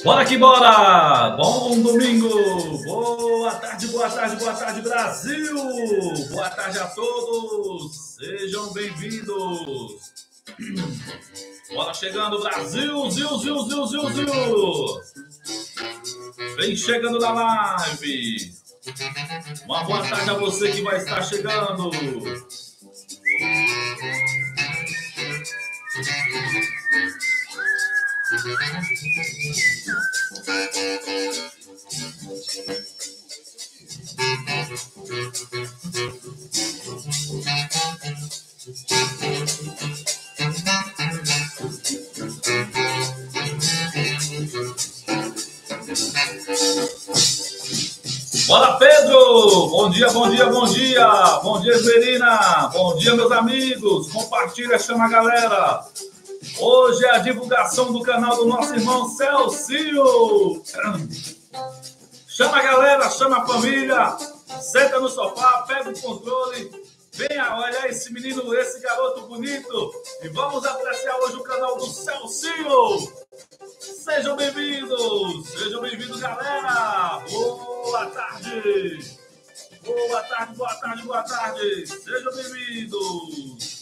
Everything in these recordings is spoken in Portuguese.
Bora que bora! Bom domingo! Boa tarde, Brasil! Boa tarde a todos! Sejam bem-vindos! Bora chegando, Brasil! Ziu! Vem chegando na live! Uma boa tarde a você que vai estar chegando! Bora, Pedro! Bom dia! Bom dia, Verina! Bom dia, meus amigos! Compartilha, chama a galera! Hoje é a divulgação do canal do nosso irmão Celcinho! Chama a galera, chama a família, senta no sofá, pega o controle, venha olhar esse menino, esse garoto bonito e vamos apreciar hoje o canal do Celcinho! Sejam bem-vindos, galera! Boa tarde! Boa tarde! Sejam bem-vindos!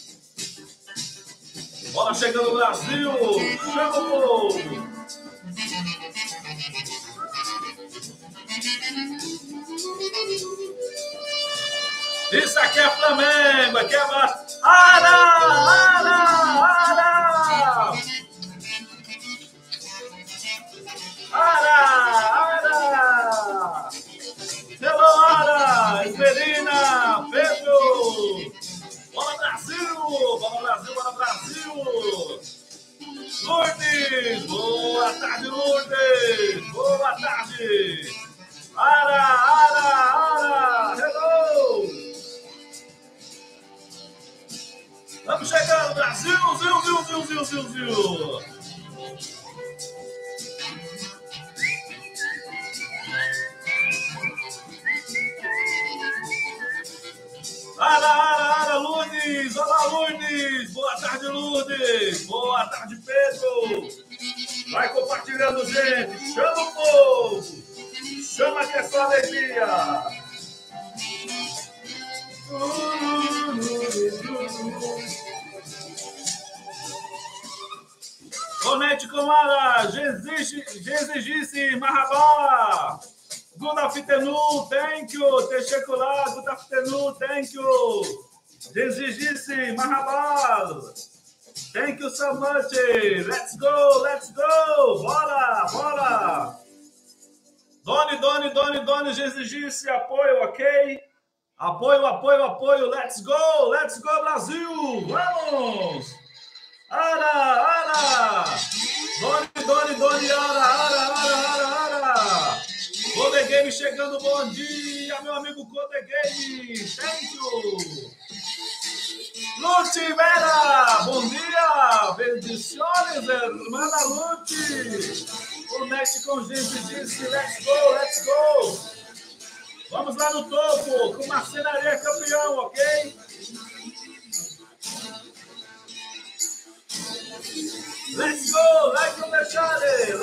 Bora chegando no Brasil! Chama o povo! Isso aqui é Flamengo! Aqui é Ara! Hello, Ara! Esperina! Pedro! Bora, Brasil! Lourdes! Boa tarde, Lourdes! Boa tarde! Ara! Hello! Estamos chegando, Brasil! Ziu! Ara, Lourdes! Olá, Lourdes! Boa tarde, Lourdes! Boa tarde, Pedro! Vai compartilhando, gente! Chama o povo! Chama que é só alegria! Conecte com Ara! Genzigice Marrabá! Good afternoon, thank you. Techekula, good afternoon, thank you. Genzigice Marrabá! Thank you so much. Let's go! Bora! Doni, Genzigice, apoio, ok? Apoio, let's go, Brasil! Vamos! Ara! Doni, Ara! Code Game chegando, bom dia, meu amigo Code Game! Thank you! Lute Vera, bom dia! Bendiciones, irmã Lute! Conecte com gente, disse, let's go! Vamos lá no topo, com Marcenaria campeão, ok? Let's go! Like you deixare!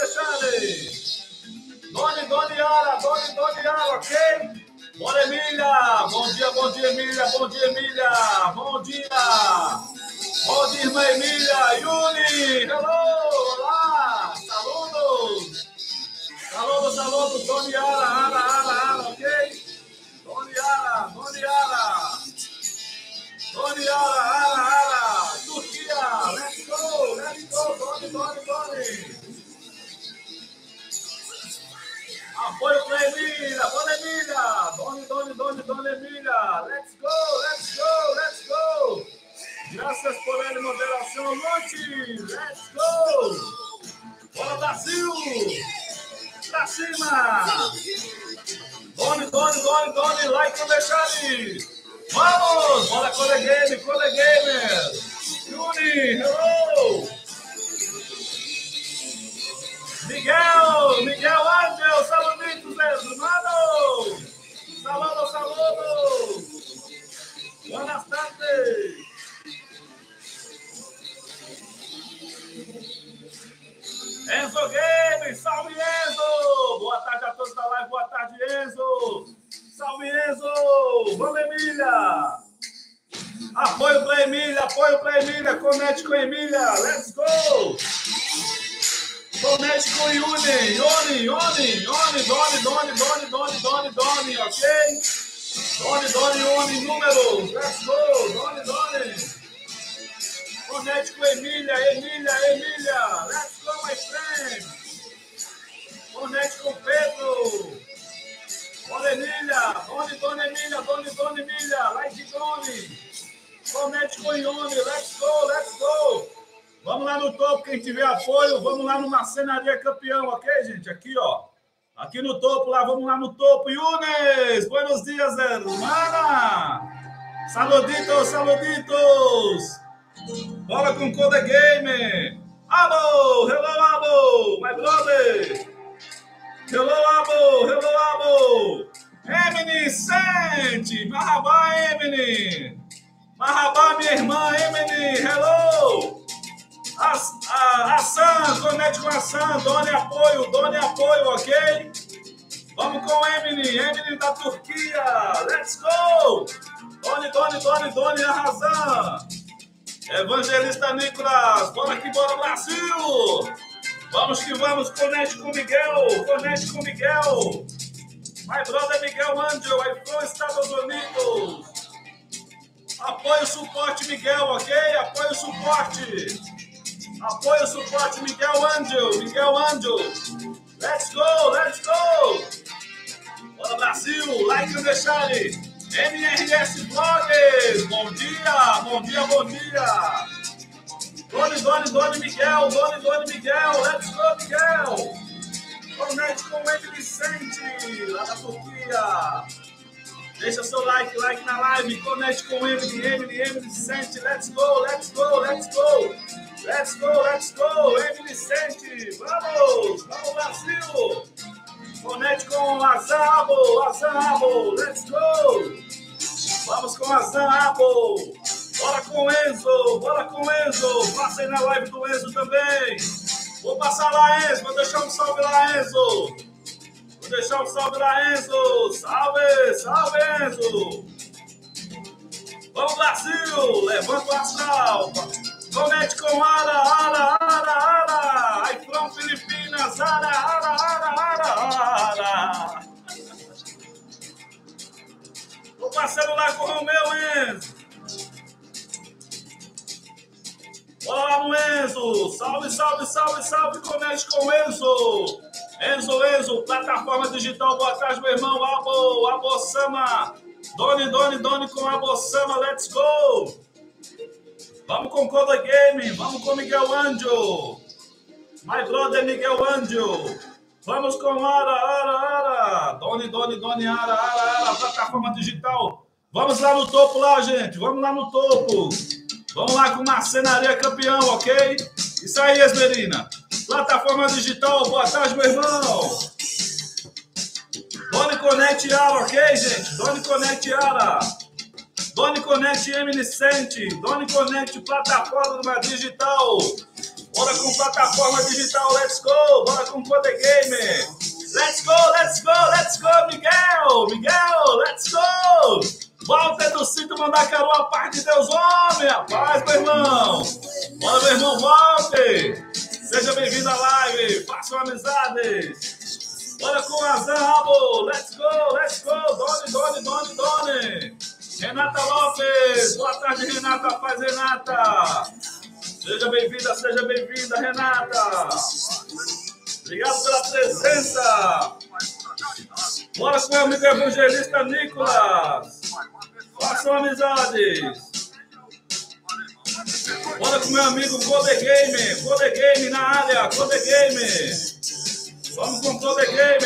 Doni Ara, ok? Bora, Emília! Bom dia, Emília! Bom dia, irmã Emília! Yuri! Hello! Olá! Saludos! Doni Ara, ok? Doni Ara! Turquia! Let's go! Doni! Apoio para Emília! Bora, Emília! Dona Emília! Let's go! Graças por ele, moderação, Lute! Let's go! Bora, Brasil! Pra cima! Doni, like no deixare! Vamos! Bora, Code Gamer! Yuri, hello! Miguel Ángel, saluditos, hermano! Saludos! Buenas tardes! Enzo Games, Apoio para Emília, conecte com Emília, let's go! Conecte com Ione, Doni, ok? Doni, números, let's go, Doni. Conecte com Emília, let's go, my friend. Conecte com Pedro. Olha Emília, Doni, Emília, like Doni. Conecte com Ione, let's go. Vamos lá no topo, quem tiver apoio, vamos lá no Marcenaria Campeão, ok, gente? Aqui, ó. Aqui no topo, lá, vamos lá no topo. Yunes, buenos dias, hermana. Saluditos. Bora com Code Game. Hello, Abo, my brother. Hello, Abo. Emily Sente, Marabá, Emily. Marabá, minha irmã, Emily, hello. Hassan, conecte com a Hassan, Doni apoio, ok? Vamos com Emily da Turquia, let's go! Doni, arrasando! Evangelista Nicolas, bora aqui, bora Brasil! Vamos que vamos, conecte com Miguel! My brother Miguel Angel, aí from Estados Unidos! Apoio o suporte, Miguel, ok? Apoio o suporte, Miguel Angel. Let's go. Bora, Brasil. Like no deixare. MRS Vlogs. Bom dia. Doni Miguel. Let's go, Miguel. Conecte com o Emily Sente, lá da Turquia. Deixa seu like na live. Conecte com Emily Sente. Let's go. Emily Sente. Vamos, Brasil. Conecte com Azan, let's go. Vamos com Azan, Bora com Enzo. Passa aí na live do Enzo também. Vou passar lá, Enzo. Vou deixar um salve lá, Enzo. Salve, Enzo. Vamos, Brasil. Levanta o astral. Conecte com Ara. Aí from Filipinas. Ara. Tô passando lá com o Romeu, Enzo. Bora lá no Enzo. Salve. Conecte com o Enzo. Enzo, plataforma digital, boa tarde, meu irmão. Abo Sama. Doni com Abo Sama, let's go. Vamos com Code Game, vamos com Miguel Angel. My brother Miguel Angel. Vamos com Ara. Doni, Ara, plataforma digital. Vamos lá no topo lá, gente. Vamos lá com Marcenaria Campeão, ok? Isso aí, Esmerina. Plataforma digital, boa tarde, meu irmão. Doni Connect Ara, ok, gente? Doni Connect Ara. Doni Connect Emily Sente. Doni Connect plataforma digital. Bora com plataforma digital, let's go. Bora com Code Game. Let's go, Miguel, let's go. Walter do Cinto Mandacaru, a paz de Deus, homem, a paz, meu irmão. Bora, meu irmão Walter. Seja bem-vindo à live, façam amizades. Bora com Azan Rabo, let's go, Doni. Renata Lopes, boa tarde, Renata, paz, Renata. Seja bem-vinda, Renata. Obrigado pela presença. Bora com o meu amigo evangelista Nicolas. Façam amizades. Bora com o meu amigo Code Game na área, Code Game. Vamos com Code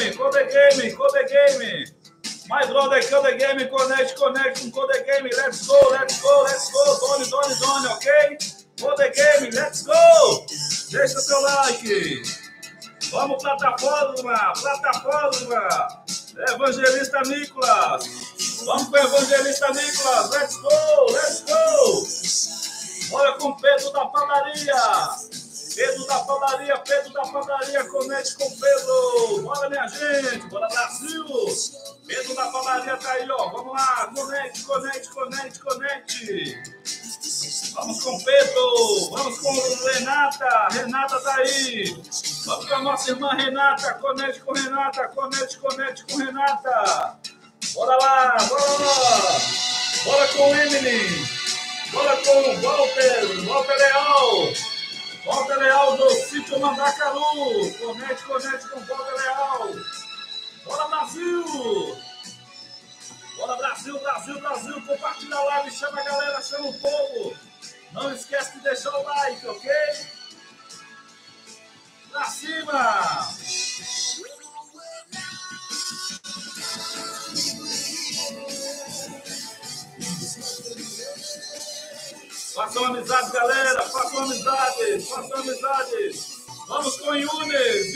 Game. My brother, Code Game, connect com Code Game. Let's go. Doni, ok? Code Game, let's go. Deixa seu like. Vamos, plataforma. Evangelista Nicolas. Vamos com o Evangelista Nicolas. Let's go. Bora com Pedro da padaria. Pedro da padaria, conecte com Pedro. Bora, minha gente, bora, Brasil. Pedro da padaria tá aí, ó. Vamos lá, conecte. Vamos com Pedro, vamos com Renata. Renata tá aí. Vamos com a nossa irmã Renata. Conecte com Renata. Bora lá, bora. Bora com Emily. Bora com Walter Leal. Walter Leal do sítio Mandacaru. Conecte com Walter Leal. Bora, Brasil. Bora, Brasil. Compartilha a live, chama a galera, chama o povo. Não esquece de deixar o like, ok? Pra cima. Façam amizade, galera. Façam amizades. Vamos com Yunes.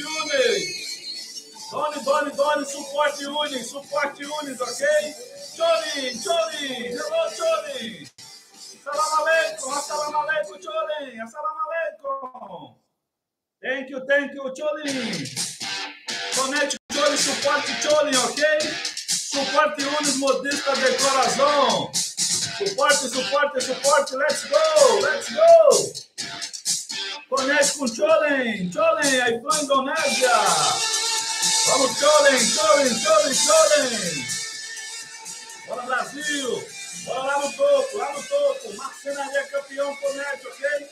Doni, suporte Yunes, ok? Chorin. Hello, Chorin. Assalamu alaikum, Chorin. Assalamu alaikum. Thank you, Chorin. Conecte Chorin, suporte Chorin, ok? Suporte Yunes, modista de coração. Suporte, let's go! Conecte com Cholen, aí foi Indonésia. Vamos, Cholen. Bora, Brasil, bora lá no topo. Marcenaria campeão, conecte, ok?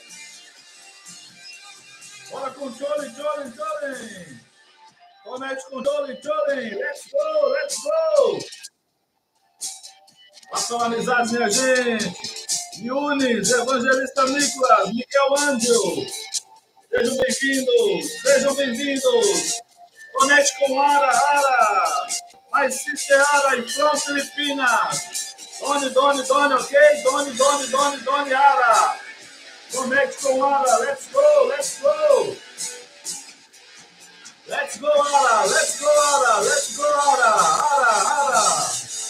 Bora com Cholen. Conecte com Cholen, let's go! Façam amizade, minha gente. Yunis, Evangelista Nicolas, Miguel Ângel. Sejam bem-vindos. Conecte com Ara. Mais Sister Ara e From Filipinas. Doni, ok? Doni, Ara. Conecte com Ara. Let's go. Ara.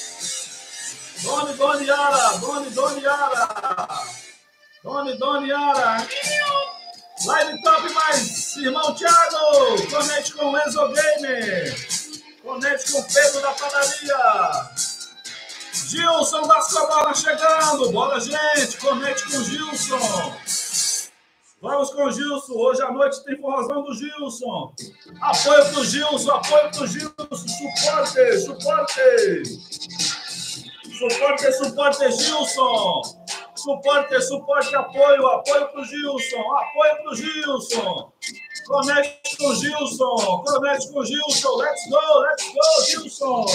Doni Ara. Live top mais, irmão Thiago. Conecte com Enzo Gamer. Conecte com Pedro da padaria. Gilson das Cobras chegando. Bora, gente. Conecte com Gilson. Vamos com o Gilson. Hoje à noite tem forrozão do Gilson. Apoio pro Gilson. Suporte, Gilson. Suporte, apoio pro Gilson. Conecte com Gilson. Let's go, Gilson.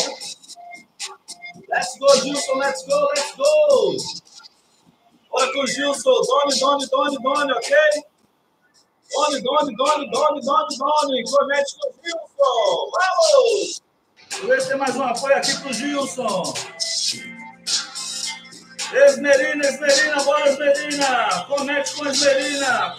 Let's go. Bora com o Gilson. Doni, ok? Doni. Conecte com o Gilson. Vamos! Vamos ter mais um apoio aqui pro Gilson. Esmerina, bora, Esmerina. Conecte com Esmerina.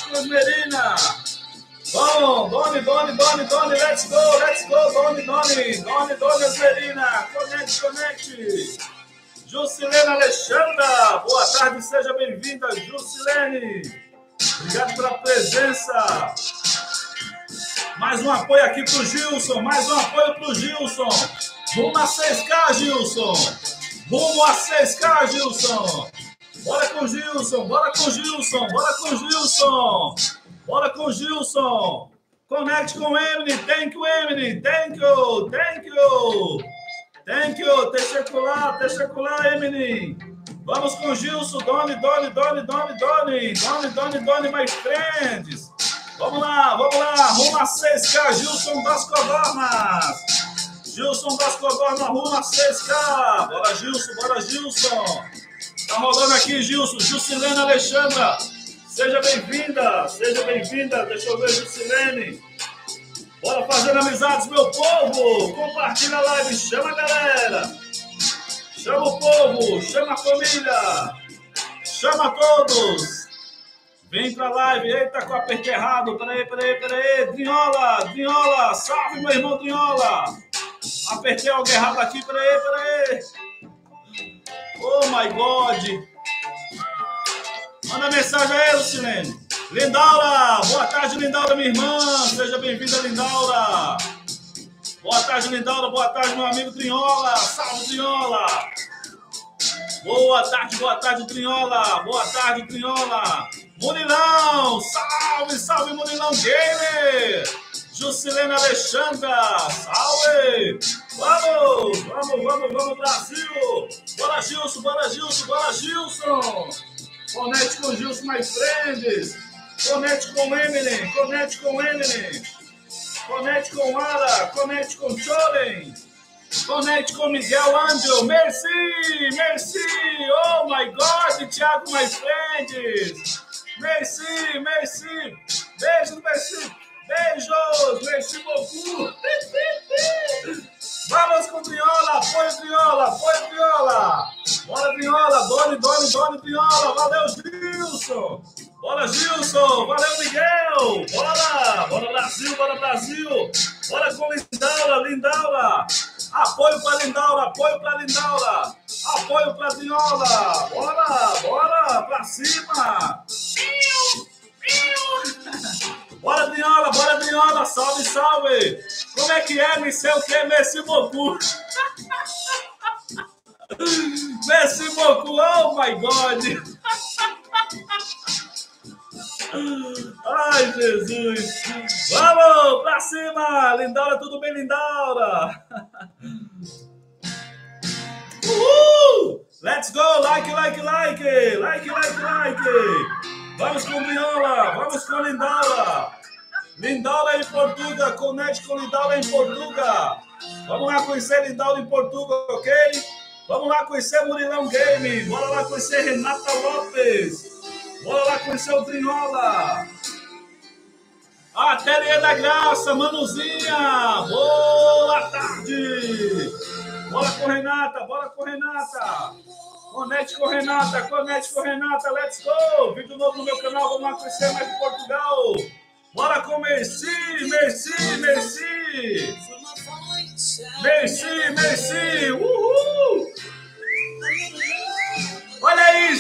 Vamos, Doni, let's go, Doni, Esmerina. Conecte. Jusilene Alexandra, boa tarde, seja bem-vinda, Jusilene. Obrigado pela presença. Mais um apoio aqui pro Gilson, Rumo a 6K, Gilson. Bora com Gilson. Conecte com Emily. Thank you. Techecular, Emily. Vamos com Gilson. Doni, my friends. Vamos lá. Rumo a 6K, Gilson das Codornas, rumo a 6K. Bora, Gilson. Tá rolando aqui, Gilson. Jusilene Alexandra. Seja bem-vinda. Deixa eu ver, Jusilene. Bora fazer amizades, meu povo. Compartilha a live. Chama a galera. Chama o povo. Chama a família. Chama todos. Vem pra live. Eita, que eu apertei errado. Peraí. Drinhola. Salve, meu irmão Drinhola. Apertei algo errado aqui. Peraí. Oh, my God. Manda mensagem aí, Lucilene. Lindaura, boa tarde, Lindaura, minha irmã. Seja bem-vinda, Lindaura. Boa tarde, Lindaura. Boa tarde, meu amigo Trinhola. Salve, Trinhola. Boa tarde, Trinhola. Boa tarde, Trinhola. Murilão, salve, salve, Murilão Gamer. Juscelena Alexandra, salve. Vamos, Brasil. Bora, Gilson. Conecte com Gilson, mais friends. Conecte com Emily. Conecte com Ara. Conecte com Choren. Conecte com Miguel Angel. Merci. Oh my God, Thiago, my friends. Merci. Beijos, merci beaucoup. Vamos com Triola, apoio Triola. Bora, Triola, Doni, Triola. Valeu, Gilson. Bora, Gilson. Valeu, Miguel. Bora, Brasil. Bora com Lindaura. Apoio para Lindaura. Apoio para Triola. Bora, pra cima. Bora, Triola, salve. Como é que é, não sei o que, merci beaucoup. Merci beaucoup, oh my God. Ai, Jesus. Vamos, pra cima. Lindaura, tudo bem, Lindaura? Uhul! Let's go, like. Vamos com Viola, vamos com Lindaura. Lindaura em Portugal, conecte com Lindaura em Portugal. Vamos lá conhecer Lindaura em Portugal, ok? Vamos lá conhecer Murilão Game. Bora lá conhecer Renata Lopes. Bora lá conhecer o Trinhola. Ateliê da Graça, Manuzinha. Boa tarde. Bora com Renata. Conecte com Renata, let's go! Vídeo novo no meu canal, vamos lá conhecer mais de Portugal. Bora com Merci! Uhul! Olha aí,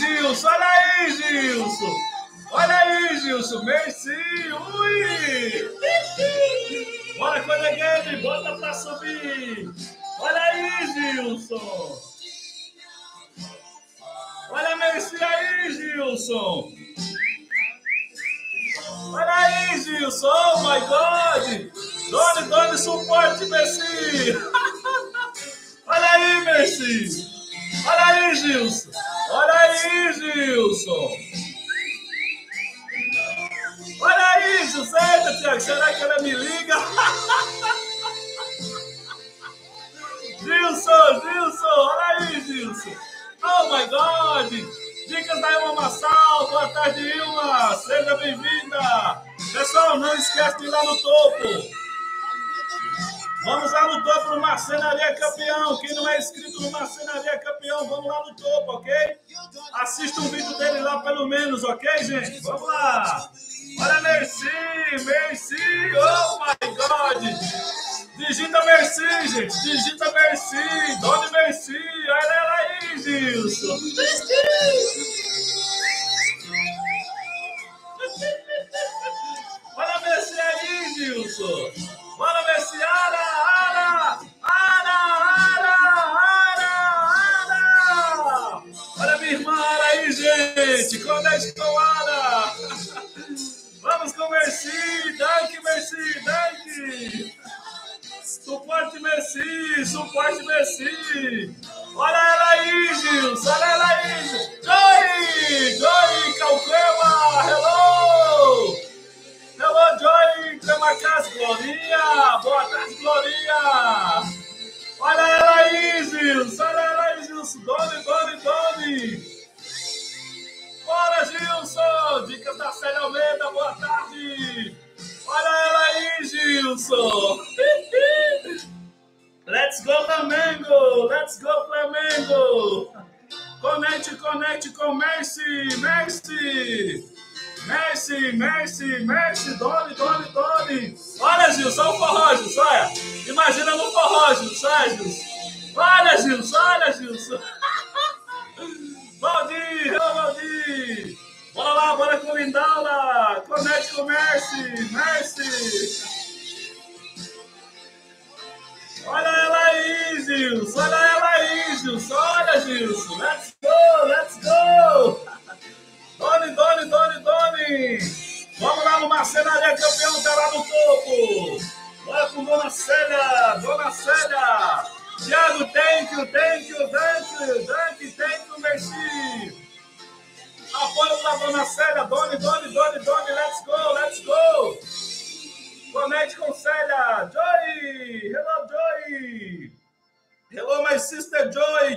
Gilson! Merci! Ui! Bora com a game, bota pra subir! Olha aí, Gilson! Olha a Merci aí, Gilson! Olha aí, Gilson! Oh my God! Doni, suporte, Merci! Olha aí, Merci! Olha aí, Gilson! Olha aí, Gilson! Eita, Tiago, será que ela me liga? Gilson! Olha aí, Gilson! Oh my God! Dicas da Ilma Massal, boa tarde, Ilma! Seja bem-vinda! Pessoal, não esquece de ir lá no topo! Vamos lá no topo no Marcenaria Campeão! Quem não é inscrito no Marcenaria Campeão, vamos lá no topo, ok? Assista um vídeo dele lá pelo menos, ok, gente? Vamos lá! Olha, Merci! Oh my God! Digita Merci, gente! Digita Merci! Doni Merci! Olha ela aí, Gilson! Olha a Merci aí, Gilson! Bora, Merci! Ara! Olha a minha irmã Ara aí, gente! Conecte com Ara! Vamos com Merci! Danke! Suporte Merci! Olha ela aí, Gilson! Joy Calquema! Hello, Joy Cremacas! Glorinha! Boa tarde, Glorinha! Olha ela aí, Gilson! Doni! Bora, Gilson! Dicas da Célia Almeida, boa tarde! Olha ela aí, Gilson! Let's go, Flamengo! Conecte com Merci! Doni! Olha, Gilson, o forró, Gilson, olha! Imagina no forró, Gilson, olha, Gilson! Valdir! Bora bora com Lindaura. Conecte com Mercy. Mercy. Olha ela aí, Gilson. Olha ela aí, Gilson. Olha, Gilson. Let's go, let's go. Doni. Vamos lá no Marcenaria Campeão, tá lá no topo. Bora com Dona Célia. Thiago, thank you, merci. Apoio pra Dona Célia. Doni, let's go. Conecte com Célia. Joy, hello, Joy. Hello, my sister Joy.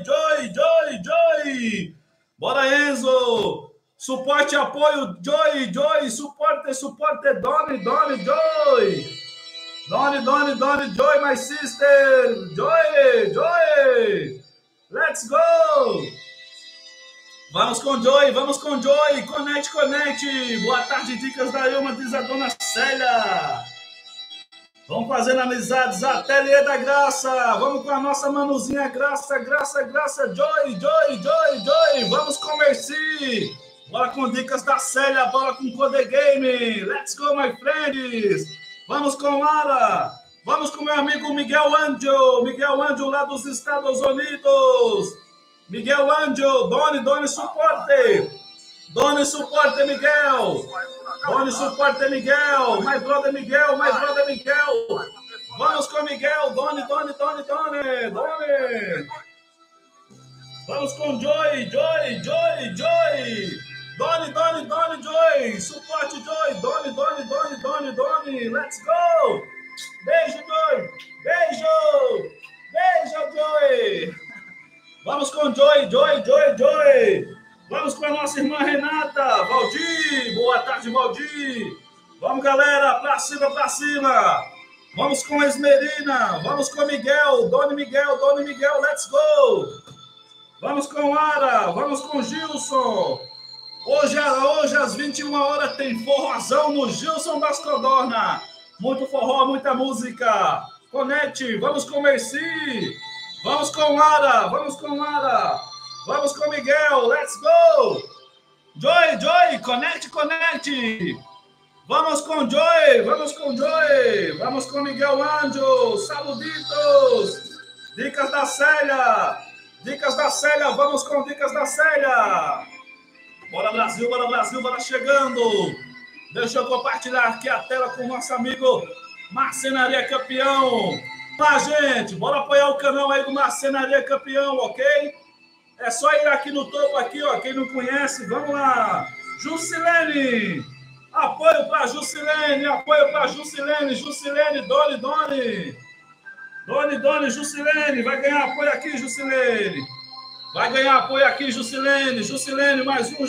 Bora, Enzo. Suporte, apoio, Joy. Suporte, Doni, Joy. Doni, Joy, my sister. Joy. Let's go. Vamos com Joy. Conecte. Boa tarde, dicas da Ilma, diz a Dona Célia. Vamos fazendo amizades, Ateliê da Graça. Vamos com a nossa manuzinha Graça. Joy. Vamos com Merci. Bora com dicas da Célia. Bora com Code Game. Let's go, my friends. Vamos com Lara. Vamos com meu amigo Miguel Angel lá dos Estados Unidos. Miguel Angel. Doni, suporte. Doni, suporte, Miguel. My brother Miguel. Vamos com Miguel. Doni. Vamos com Joy. Doni, Joy. Suporte, Joy. Doni. Let's go. Beijo, Joy. Beijo, Joy. Vamos com Joy. Vamos com a nossa irmã Renata. Valdir. Boa tarde, Valdir. Vamos, galera. Pra cima. Vamos com Esmerina. Vamos com Miguel. Doni Miguel. Let's go. Vamos com Ara. Vamos com Gilson. Hoje às 21 horas tem forrozão no Gilson das Codorna. Muito forró, muita música. Conecte. Vamos com Merci. Vamos com Ara. Vamos com Miguel. Let's go. Joy. Conecte. Vamos com Joy. Vamos com Miguel Angel. Saluditos. Dicas da Célia. Vamos com dicas da Célia. Bora, Brasil, bora chegando. Deixa eu compartilhar aqui a tela com o nosso amigo Marcenaria Campeão. Tá, gente? Bora apoiar o canal aí do Marcenaria Campeão, ok? É só ir aqui no topo, aqui, ó. Quem não conhece, vamos lá. Jusilene. Apoio para Jusilene. Jusilene, Doni, Jusilene. Vai ganhar apoio aqui, Jusilene. Jusilene, mais um,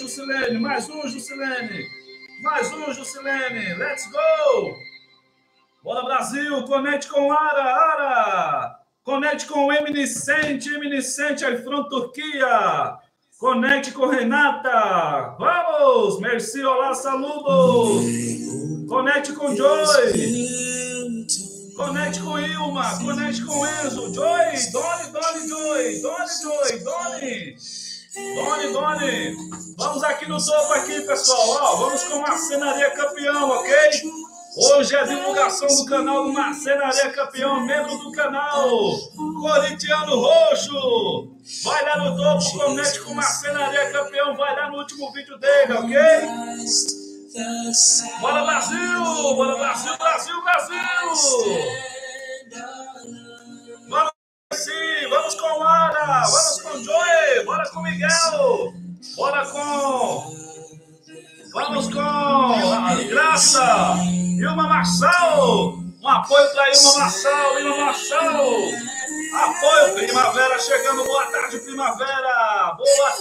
Jusilene. Let's go. Bora, Brasil. Conecte com Ara. Conecte com Eminiscente aí from Turquia. Conecte com Renata. Vamos. Merci, olá, saludos. Conecte com Joy. Conecte com Ilma. Conecte com Enzo. Joy. Doni. Vamos aqui no topo aqui, pessoal. Ó, vamos com Marcenaria Campeão, ok? Hoje é a divulgação do canal do Marcenaria Campeão, membro do canal, Corintiano Roxo. Vai lá no topo, conecte com Marcenaria Campeão, vai lá no último vídeo dele, ok? Bora, Brasil! Vamos com Lara, vamos com Joey, bora com Miguel, vamos com a Graça, Ilma Marçal, um apoio para Ilma Marçal, apoio, primavera chegando, boa tarde, primavera,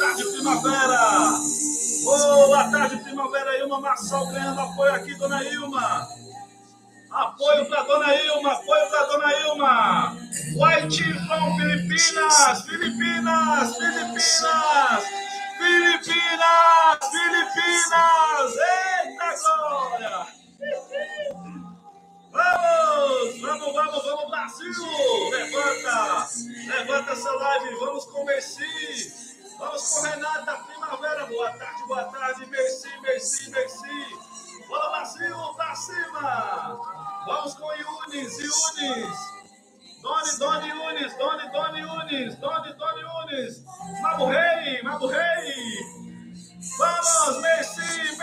Ilma Marçal ganhando apoio aqui, Dona Ilma. Apoio para Dona Ilma. White from Filipinas. Eita glória! Vamos, Brasil! Levanta essa live, vamos com Merci. Vamos com Renata, primavera. primavera. Boa tarde, merci. Bora, Brasil, pra cima. Vamos com Yunis. Doni Yunis. Mago Rei. Vamos, merci.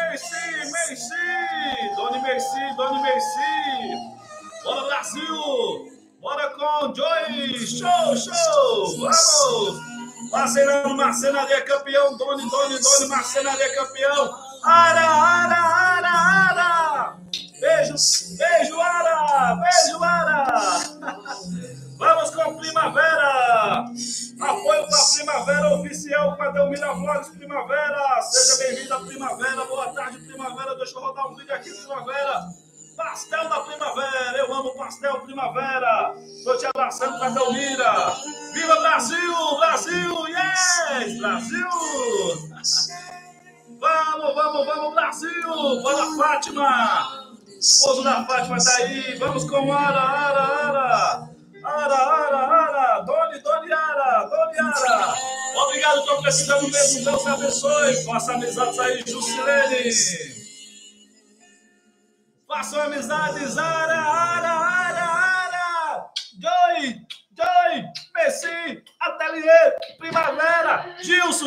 Doni Merci. Bora, Brasil. Bora com Joy. Show. Vamos. Parceirão, Marcenaria campeão. Doni, Marcenaria campeão. Ara. Beijo, Ara. Vamos com Primavera. Apoio para Primavera oficial com a Delmira Vlogs Primavera. Seja bem-vindo à Primavera. Boa tarde, Primavera. Deixa eu rodar um vídeo aqui, Primavera. Pastel da Primavera. Eu amo pastel Primavera. Estou te abraçando com a Delmira. Viva Brasil! Yes! Brasil! Vamos, Brasil! Bora, Fátima! Esposo da Fátima tá aí. Vamos com Ara. Doni Ara. Obrigado, estou precisando mesmo. Deus te abençoe. Faça amizades aí, Jusilene. Façam amizades. Ara. Joy. Messi. Ateliê. Primavera. Gilson.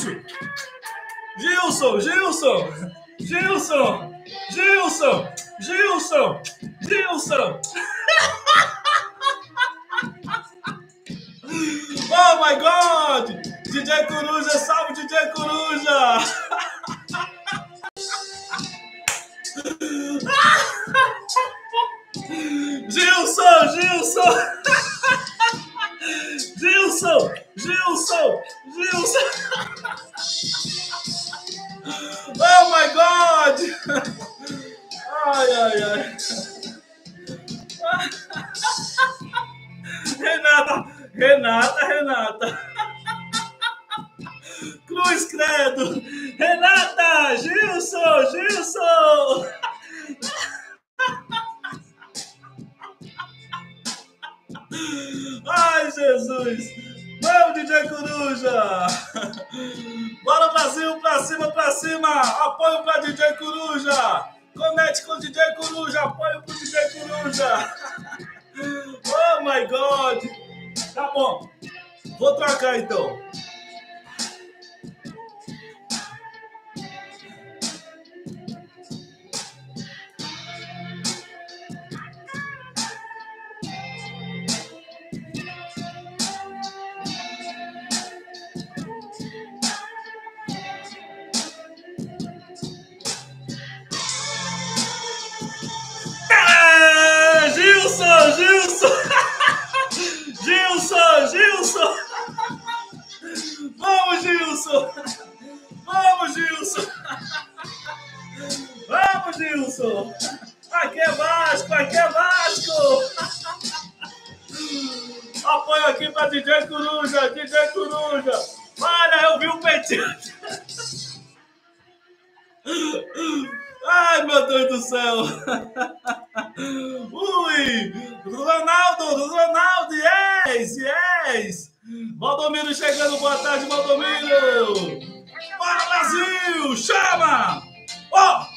Oh my God! DJ Coruja, salve DJ Coruja! Gilson! Oh my God! Ai. Renata. Cruz credo. Renata, Gilson. Ai, Jesus. Vamos, DJ Coruja. Bora, Brasil, pra cima. Apoio pra DJ Coruja. Conecte com o DJ Coruja. Apoio pro DJ Coruja. Oh my God. Tá bom. Vou trocar então. Gilson! Vamos, Gilson! Aqui é Vasco! Apoio aqui para DJ Coruja! Olha, eu vi um peitinho! Ai, meu Deus do céu! Ui! Ronaldo! Yes! Valdomiro chegando, boa tarde, Valdomiro! Bora, Brasil! Chama! Ó!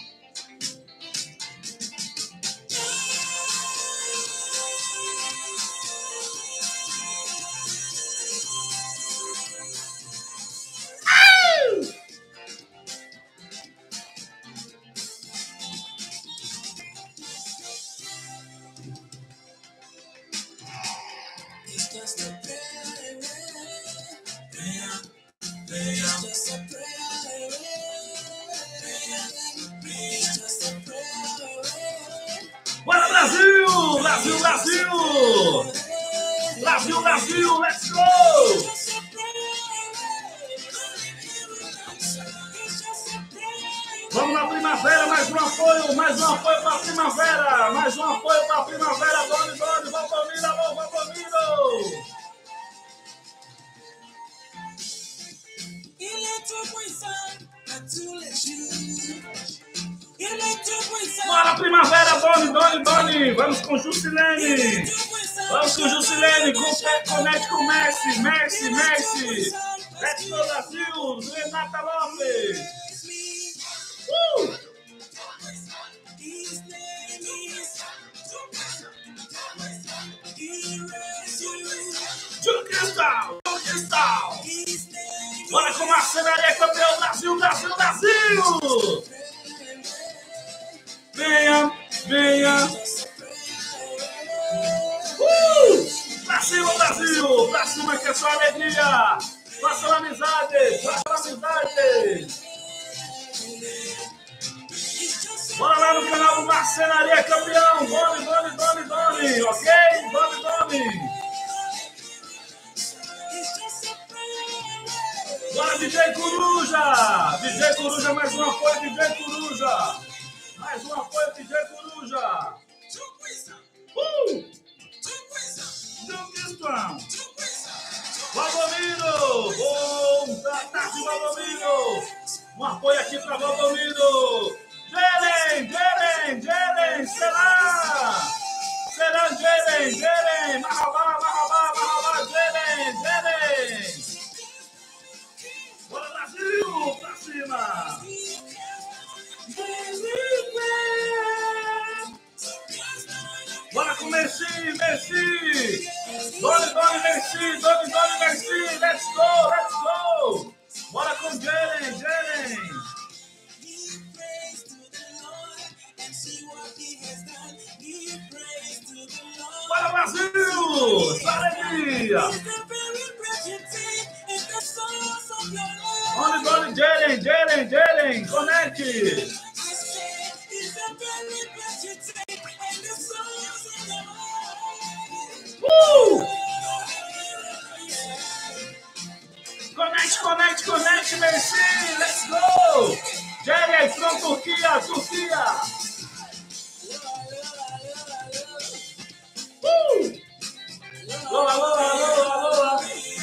Bora, Brasil! Brasil! Let's go! Vamos na Primavera, mais um apoio para a Primavera! Doni, Valdomiro! Bora, Primavera, Doni! Vamos com Jusilene! Conecte com Messi! Let's go, Brasil! Renata Lopes! Juquistal! Bora com Marcenaria, campeão! Brasil, Brasil, Brasil! Venha, venha! Pra cima, Brasil! Pra cima que é só alegria! Façam amizades! Façam amizades! Bora lá no canal do Marcenaria Campeão! Doni, ok? Doni! Bora, DJ Coruja! DJ Coruja, mais um apoio, DJ Coruja! Mais um apoio, DJ Coruja! Valdomiro! Boa tarde, Valdomiro! Um apoio aqui para Valdomiro! Jelen! Será Jelen! Marabá, Jelen! Bora, Brasil! Pra cima! Bora com Messi! Doni, Messi! Let's go! Bora com Jelen! Bora, Brasil! Alegria! Doni, Jelen! Conecte! Conecte, Messi! Let's go! Jelen from Turquia! Alô!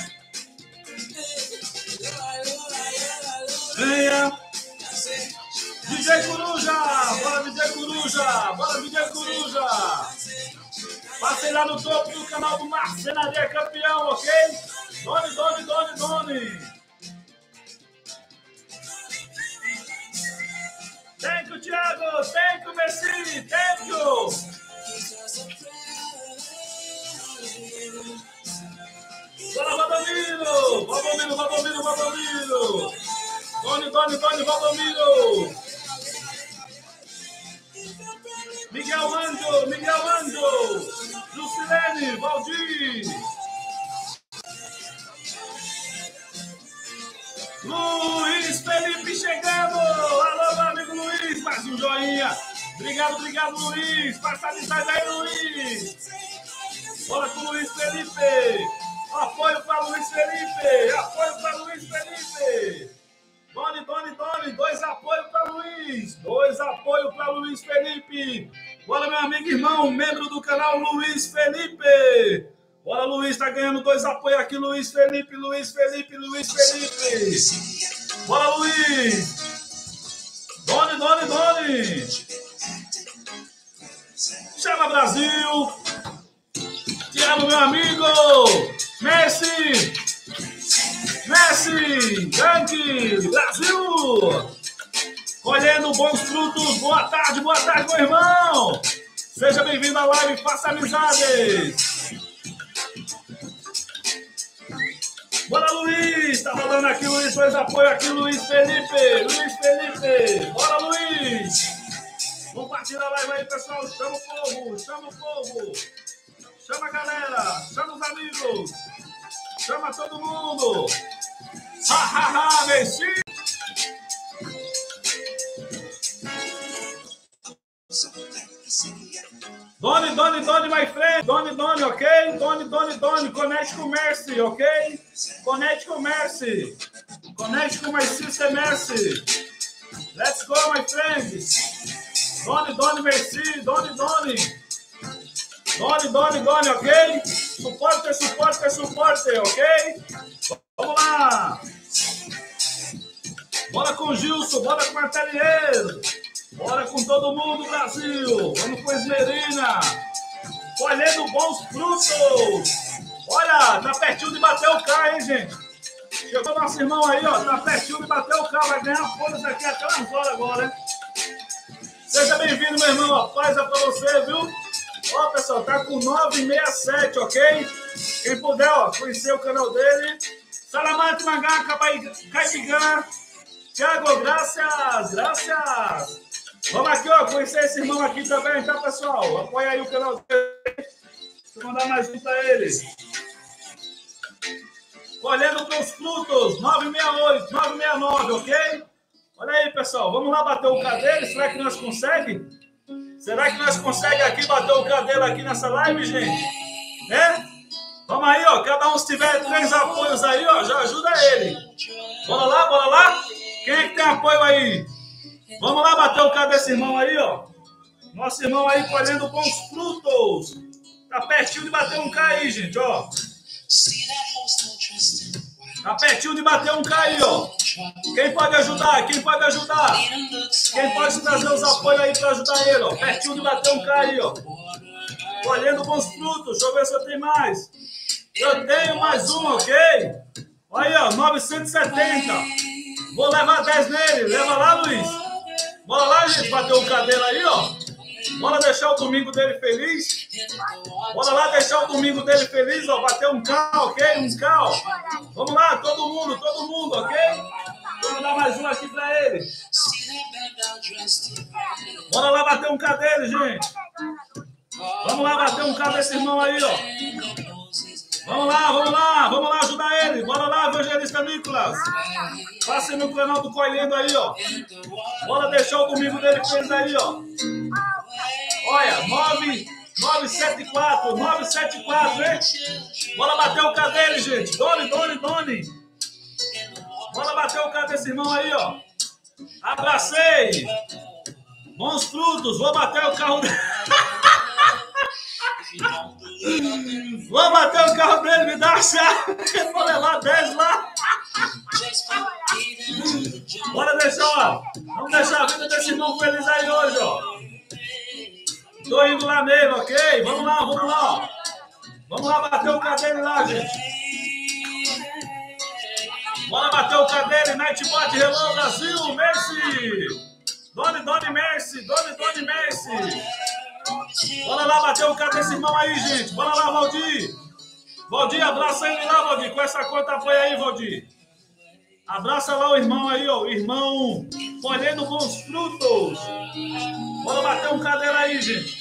Venha! DJ Coruja! Bora, DJ Coruja! Passei lá no topo do canal do Marcenaria Campeão, ok? Doni! Thank you, Thiago! Thank you, Messi! Thank you! Bora, Valdomiro! Doni, Valdomiro! Miguel Anjo! Lucilene, Valdir! Luiz Felipe chegando! Alô, meu amigo Luiz! Mais um joinha! Obrigado, Luiz! Passa a amizade aí, Luiz! Bora com o Luiz Felipe! Apoio para Luiz Felipe! Doni! Dois apoios para Luiz Felipe! Bora, meu amigo irmão, membro do canal Luiz Felipe! Bora, Luiz, tá ganhando 2 apoios aqui, Luiz Felipe! Bora, Luiz! Doni! Chama, Brasil! Thiago, meu amigo! Messi! Gangue! Brasil! Colhendo bons frutos. Boa tarde, meu irmão! Seja bem-vindo à live, faça amizades! Bora, Luiz! Tá rolando aqui, Luiz, 2 apoios aqui, Luiz Felipe! Bora, Luiz! Compartilha a live aí, pessoal! Chama o povo! Chama a galera! Chama os amigos! Chama todo mundo! Messi! Doni, my friend! Doni, ok? Doni, connect com Mercy, ok? Connect com my sister Mercy! Let's go, my friends! Doni, Mercy! Doni, ok? Suporte, ok? Vamos lá! Bora com o Gilson, bora com o Atelier! Bora com todo mundo, Brasil! Vamos com Esmerina! Colhendo bons frutos! Olha, tá pertinho de bater o K, hein, gente? Chegou nosso irmão aí, ó. Tá pertinho de bater o carro. Vai ganhar folhas aqui até umas horas agora, hein? Seja bem-vindo, meu irmão. A paz é pra você, viu? Ó, pessoal, tá com 967, ok? Quem puder, ó, conhecer o canal dele. Salamate Mangá, Caibigã. Tiago, graças. Vamos aqui, ó, conhecer esse irmão aqui também, tá, pessoal? Apoia aí o canal dele. Deixa eu mandar mais um pra ele. Colhendo com os frutos, 968, 969, ok? Olha aí, pessoal, vamos lá bater o cadeiro. Será que nós conseguimos? Será que nós conseguimos aqui bater o cadeiro aqui nessa live, gente? Né? Vamos aí, ó, cada um se tiver 3 apoios aí, ó, já ajuda ele. Bora lá? Quem é que tem apoio aí? Vamos lá bater o cadeiro desse irmão aí, ó. Nosso irmão aí colhendo bons frutos. Tá pertinho de bater um K aí, gente, ó. Tá pertinho de bater um K aí, ó. Quem pode ajudar? Quem pode trazer os apoios aí pra ajudar ele, ó. Pertinho de bater um K aí, ó. Colhendo bons frutos. Deixa eu ver se eu tenho mais. Eu tenho mais um, ok? Olha aí, ó, 970. Vou levar 10 nele. Leva lá, Luiz. Bora lá, gente, bater o cadeiro aí, ó. Bora deixar o domingo dele feliz. Bora lá deixar o domingo dele feliz, ó. Bater um K, ok? Um K, ó. Vamos lá, todo mundo, ok? Vou mandar mais um aqui pra ele. Bora lá bater um K dele, gente. Vamos lá bater um K desse irmão aí, ó. Vamos lá ajudar ele. Bora lá, evangelista Nicolas. Passe no canal do Colhendo aí, ó. Bora deixar o domingo dele feliz aí, ó. Olha, 974, hein? Bora bater o K dele, gente. Doni. Bora bater o K desse irmão aí, ó. Abracei. Bons frutos. Vou bater o carro dele. Vou bater o carro dele, me dá a chave. Vou levar 10 lá. Bora deixar, ó. Vamos deixar a vida desse irmão feliz aí hoje, ó. Tô indo lá nele, ok? Vamos lá, ó. Vamos lá bater o K dele lá, gente. Bora bater o K dele, Nightbot, Hello Brasil, Mercy. Doni Mercy. Bora lá bater o K desse irmão aí, gente. Bora lá, Valdir. Valdir, abraça ele lá, Valdir. Com essa conta apoia aí, Valdir. Abraça lá o irmão aí, ó. O irmão colhendo bons frutos. Bora bater um cadeiro aí, gente.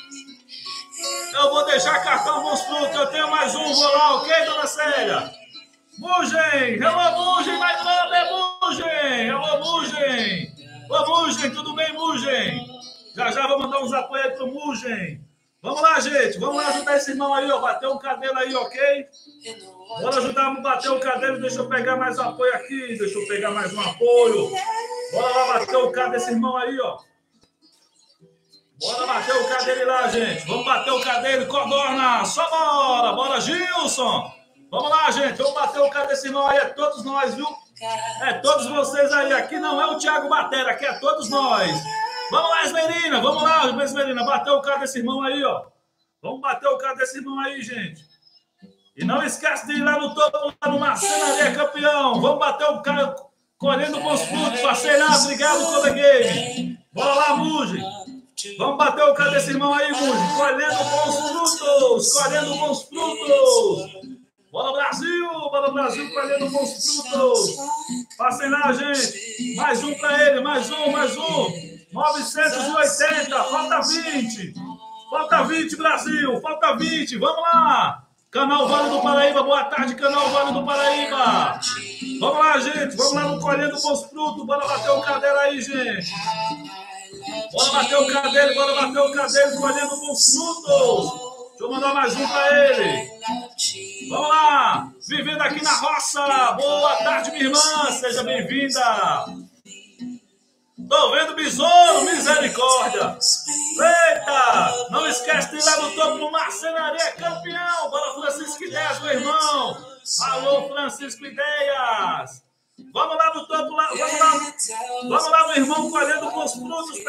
Eu vou deixar cartão bons frutos. Eu tenho mais um, vou lá, ok, dona Célia? Mugem! Hello, Mugem, my brother, Mugem! Hello, Mugem! Ô, Mugem, tudo bem, Mugem? Já vou mandar uns apoios aí pro Mugem. Vamos lá, gente. Vamos lá ajudar esse irmão aí, ó. Bater um cadeiro aí, ok? Bora ajudar a bater o cadeiro. Deixa eu pegar mais apoio aqui. Deixa eu pegar mais um apoio. Bora lá bater o cadeiro desse irmão aí, ó. Bora bater o cadeiro lá, gente. Vamos bater o cadeiro. Codorna, só bora. Bora, Gilson. Vamos lá, gente. Vamos bater o cadeiro desse irmão aí. É todos nós, viu? É todos vocês aí. Aqui não é o Thiago Batera. Aqui é todos nós. Vamos lá, Esmerina. Vamos lá, Esmerina. Bater o cara desse irmão aí, ó. Vamos bater o cara desse irmão aí, gente. E não esquece de ir lá no topo, lá no Marcenaria Campeão. Vamos bater o cara colhendo bons frutos. Parceirão, obrigado, coleguinha. Bora lá, Mugi. Vamos bater o cara desse irmão aí, Mugi. Colhendo bons frutos. Bora, Brasil, colhendo bons frutos. Passem lá, gente. Mais um pra ele, mais um. 980, falta 20. Falta 20, Brasil, falta 20. Vamos lá. Canal Vale do Paraíba, boa tarde, Canal Vale do Paraíba. Vamos lá, gente, vamos lá no Colhendo Bons Frutos. Bora bater o cadeiro aí, gente. Bora bater o cadeiro, colhendo bons frutos. Deixa eu mandar mais um pra ele. Vamos lá, vivendo aqui na roça. Boa tarde, minha irmã, seja bem-vinda. Tô vendo besouro, misericórdia. Eita, não esquece de ir lá no topo do Marcenaria Campeão. Bora, Francisco Ideias, meu irmão. Alô, Francisco Ideias. Vamos lá no topo, vamos lá, meu irmão, colhendo bons frutos.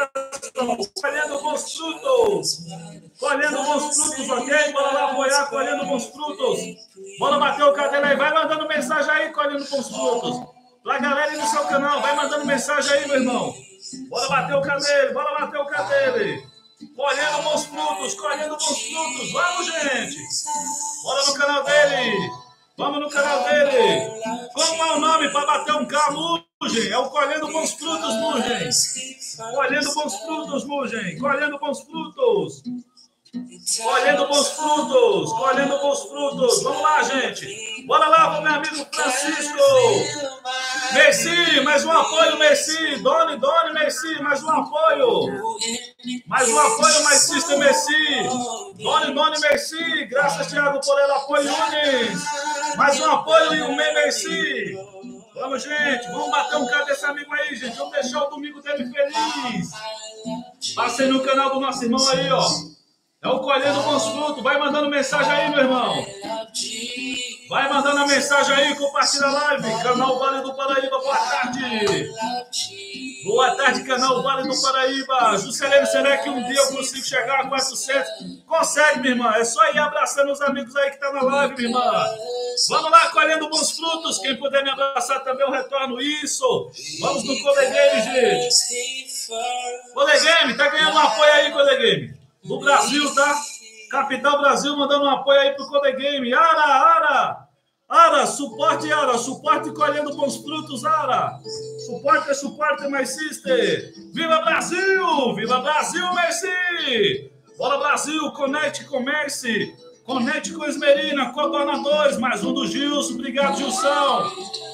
Colhendo bons frutos, ok? Bora lá apoiar, colhendo bons frutos. Bora bater o cadeiro aí, vai mandando mensagem aí, colhendo Colhendo Bons Frutos. Pra galera aí no seu canal, vai mandando mensagem aí, meu irmão. Bora bater o cabelo, bora bater o cabelo. Colhendo Bons Frutos, Colhendo Bons Frutos. Vamos, gente. Bora no canal dele. Vamos no canal dele. Como é o nome para bater um K, Mugem? É o Colhendo Bons Frutos, Mugem. Colhendo Bons Frutos, Mugem. Colhendo Bons Frutos. Colhendo Bons Frutos. Colhendo Bons Frutos. Vamos lá, gente. Bora lá, meu amigo Francisco. Merci, mais um apoio, Merci. Doni, Merci, mais um apoio. Mais um apoio, mais Sister Merci. Doni, Merci. Graças, Thiago, por ele apoio, Nunes. Mais um apoio e um Merci. Vamos, gente. Vamos bater um cara desse amigo aí, gente. Vamos deixar o domingo dele feliz. Passem no canal do nosso irmão aí, ó. É o Colhendo Bons Frutos. Vai mandando mensagem aí, meu irmão. Vai mandando a mensagem aí, compartilha a live. Canal Vale do Paraíba, boa tarde. Boa tarde, canal Vale do Paraíba. Juscelino, será que um dia eu consigo chegar a 400? Consegue, minha irmã. É só ir abraçando os amigos aí que tá na live, minha irmã. Vamos lá, Colhendo Bons Frutos. Quem puder me abraçar também, eu retorno. Isso. Vamos no Codegame, gente. Codegame, tá ganhando um apoio aí, Codegame. Do Brasil, tá? Capital Brasil mandando um apoio aí pro Codegame. Ara, suporte Colhendo Bons Frutos, Ara. Suporte, my sister. Viva Brasil, Merci. Bora, Brasil, conecte com Merci. Conecte com Esmerina, coordenadores, mais um do Gilson. Obrigado, Gilson.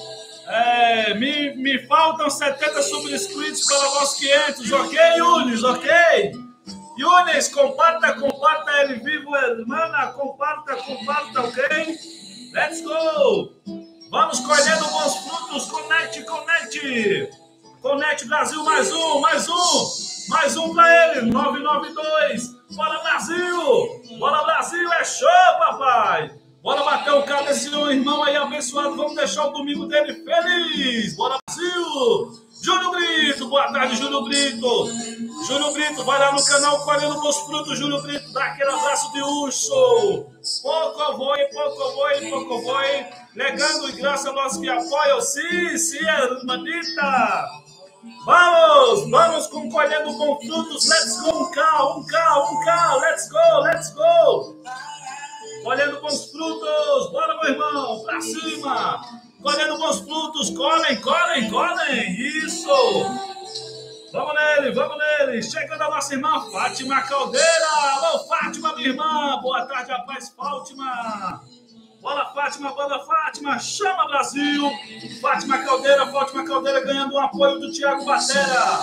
Me faltam 70 subscritos para os 500, ok, Yunis, ok? Yunis, comparta ele vivo, hermana, comparta, ok? Let's go! Vamos Colhendo Bons Frutos, conecte! Conecte Brasil, mais um para ele, 992. Bora Brasil, é show, papai! Bora bater o cara desse irmão aí abençoado, vamos deixar o domingo dele feliz! Bora Brasil! Júlio Brito, boa tarde, Júlio Brito. Júlio Brito, vai lá no canal Colhendo Bons Frutos, Júlio Brito, dá aquele abraço de urso. Pouco voi. Legando e graça a nós que apoiam. Sim, hermanita. Vamos com Colhendo Bons Frutos. Let's go, um K. Let's go. Colhendo Bons Frutos. Bora, meu irmão, pra cima. Colhendo Bons Frutos, colhem. Isso. Vamos nele. Chegando a nossa irmã Fátima Caldeira. Alô, Fátima, minha irmã. Boa tarde, a paz, Fátima. Bora, Fátima. Chama, Brasil. Fátima Caldeira ganhando um apoio do Tiago Batera.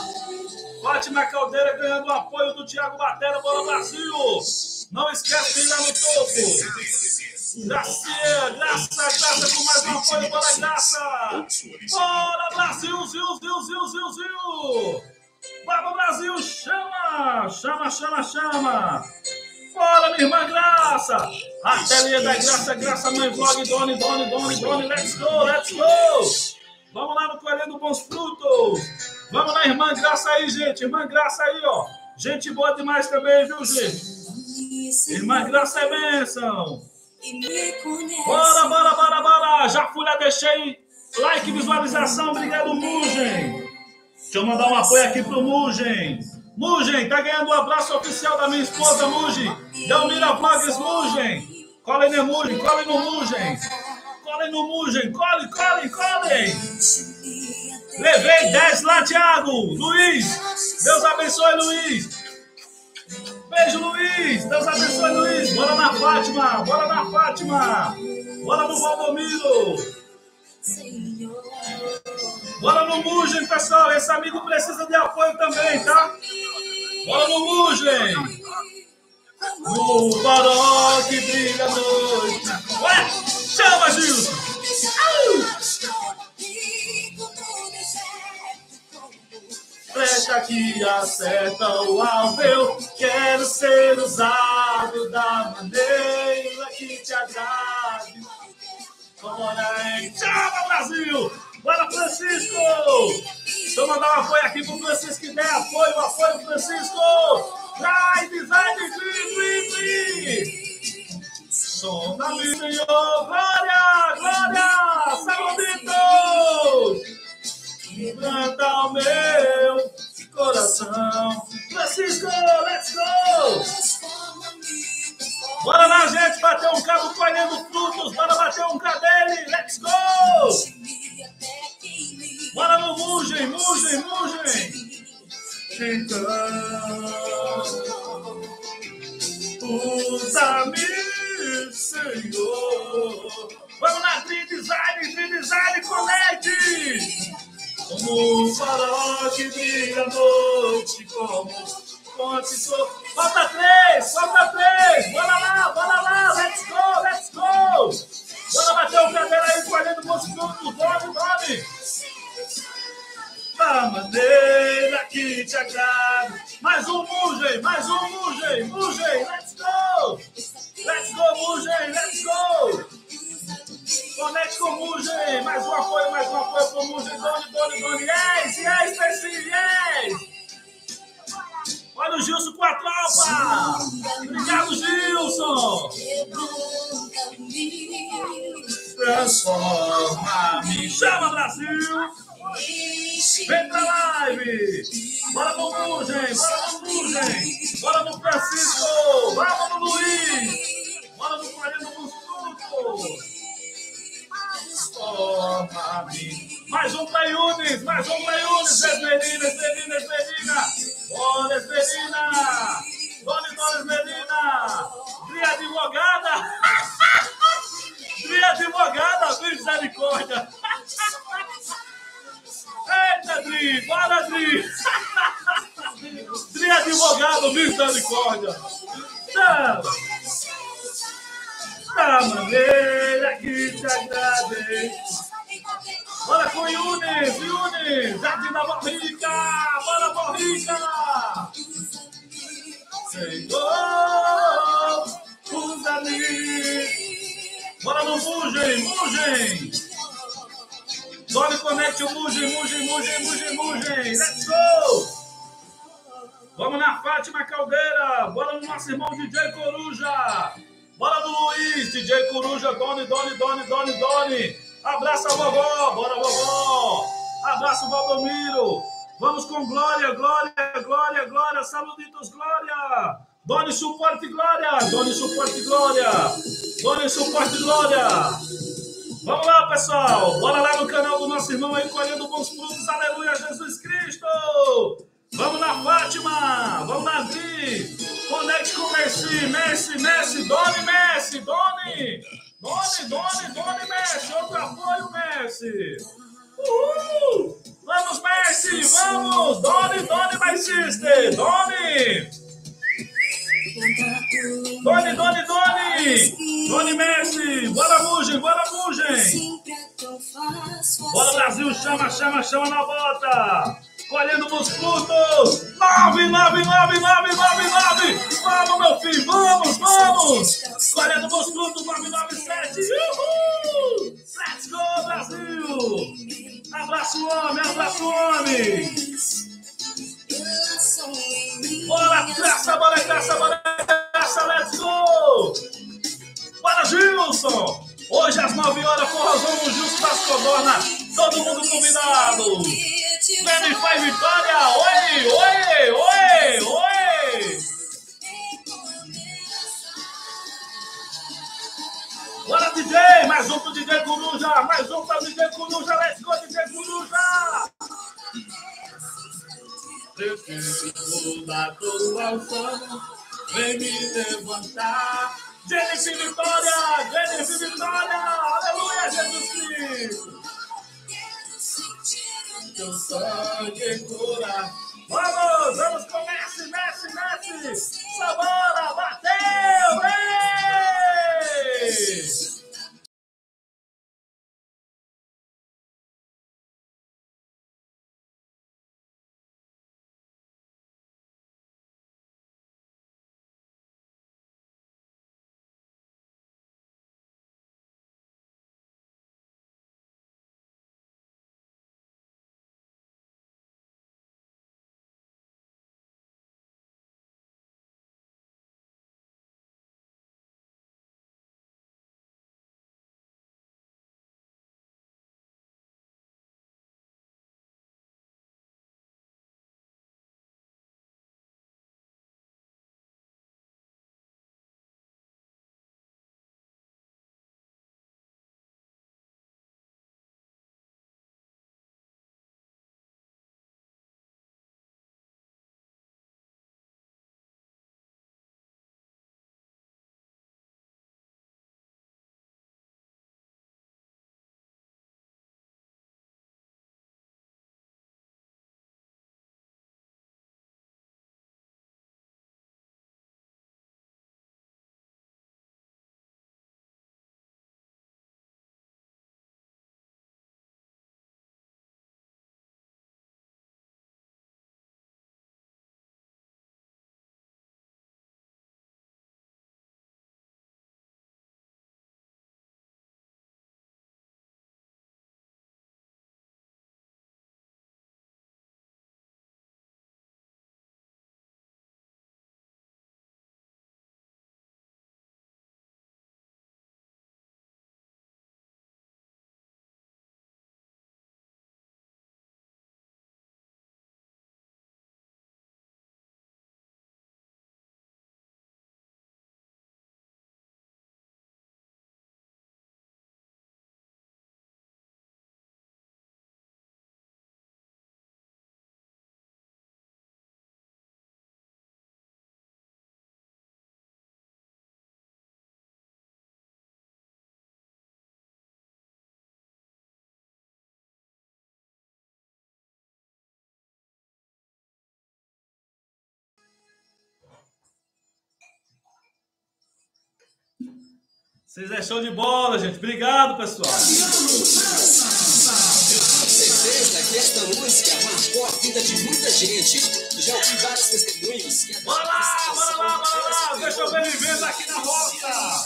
Bora, Brasil. Não esquece de ir lá no topo. Graça com mais um apoio, bora, Graça! Bora, Brasil, Zil! Vamos, Brasil, chama! Bora, minha irmã Graça! A telinha da Graça, mãe vlog, Doni, let's go! Vamos lá no Colhendo Bons Frutos! Vamos na irmã Graça aí, gente! Irmã Graça aí, ó! Gente boa demais também, viu, gente? Irmã Graça é bênção! Bora! Já fui lá, deixei like, visualização, obrigado, Mugem. Deixa eu mandar um apoio aqui pro Mugem. Mugem, tá ganhando um abraço oficial da minha esposa, Mugem. Delmira Vlogs, Mugem. Colhem no Mugem. Levei 10 lá, Thiago. Luiz, Deus abençoe, Luiz. Beijo, Luiz. Deus abençoe, Luiz. Bora na Fátima. Bora no Valdomiro. Bora no Mugem, pessoal. Esse amigo precisa de apoio também, tá? Bora no Mugem. No farol que brilha a noite. Ué, chama, Gilson. Flecha que acerta o alvo, eu quero ser usado da maneira que te agrade. Chama, Brasil! Bora, Francisco! Deixa eu mandar um apoio aqui pro Francisco que der apoio, Francisco! Vai, som da minha Senhor! Glória! Saludita! canta o meu coração. Francisco, let's go! Bora lá, gente, bater um cabo colhendo frutos. Bora bater um cabelo, let's go! Bora no mugem, mugem, mugem. Então, usa-me, Senhor. Vamos lá, Dream Design, Connect. Como um farol que brilha à noite, como fonte sou. Falta três. Bora lá, let's go. Bora bater o cabelo aí, colhendo bons frutos, nome. Da maneira que te agrada. Mais um mugem, let's go, mugem, let's go. Conecte com o mugem, mais um apoio pro mugem, Doni, yes, Percy, yes. Olha o Gilson com a tropa. Obrigado, Gilson. Transforma-me, chama, Brasil. Vem pra live! Bora no Mugem! Bora no Francisco! Vamos no Luiz! Bora no Mariano Buscuto! Mais um pra Yunis! Esmerina! Bora, Esmerina! Dona Esmerina! Dri advogada! Misericórdia! Eita, Dri! Bora, Dri! Dri advogado, misericórdia! Da maneira que te agrade. Bora com Yunis! Jardim da Borrica! Bora, Borrica! Senhor, usa-me! Bora no Mugem! Doni, conecte o Mugem! Let's go! Vamos na Fátima Caldeira! Bora no nosso irmão DJ Coruja! Bora no Luiz, DJ Coruja, Doni! Abraça a vovó! Bora, vovó! Abraça o Valdomiro! Vamos com Glória! Saluditos, Glória! Doni, suporte, Glória! Vamos lá, pessoal! Bora lá no canal do nosso irmão aí, colhendo bons frutos. Aleluia, Jesus Cristo! Vamos na Fátima! Vamos na Dri! Conecte com o Messi! Doni, Messi! Outro apoio, Messi! Uhul! Vamos, Messi! Vamos! Doni, my sister! Doni, Messi! Bora, Mugem! Bora, Brasil! Chama na bota! Colhendo os frutos! 9! Vamos, meu filho! Vamos! Colhendo os frutos! 997! Uhul! Let's go, Brasil! Abraço, homem! Bora, graça! Let's go! Bora, Gilson! Hoje às 9 horas, forrozão no Gilson das Codornas. Todo mundo convidado! Vem, faz vitória! Oi! Bora, DJ! Mais um pro DJ Coruja! Let's go, DJ Coruja! Preciso da tua alção, vem me levantar. Jennifer Vitória! Aleluia, Jesus Cristo! Teu sangue cura. Vamos com Messi! Só bora, bateu! Ei! Vocês é show de bola, gente. Obrigado, pessoal. Com certeza que esta música marcou a vida de muita gente. Já ouvi vários testemunhos. Bora lá, bora lá, bora lá. Deixa eu ver vivendo aqui na roça.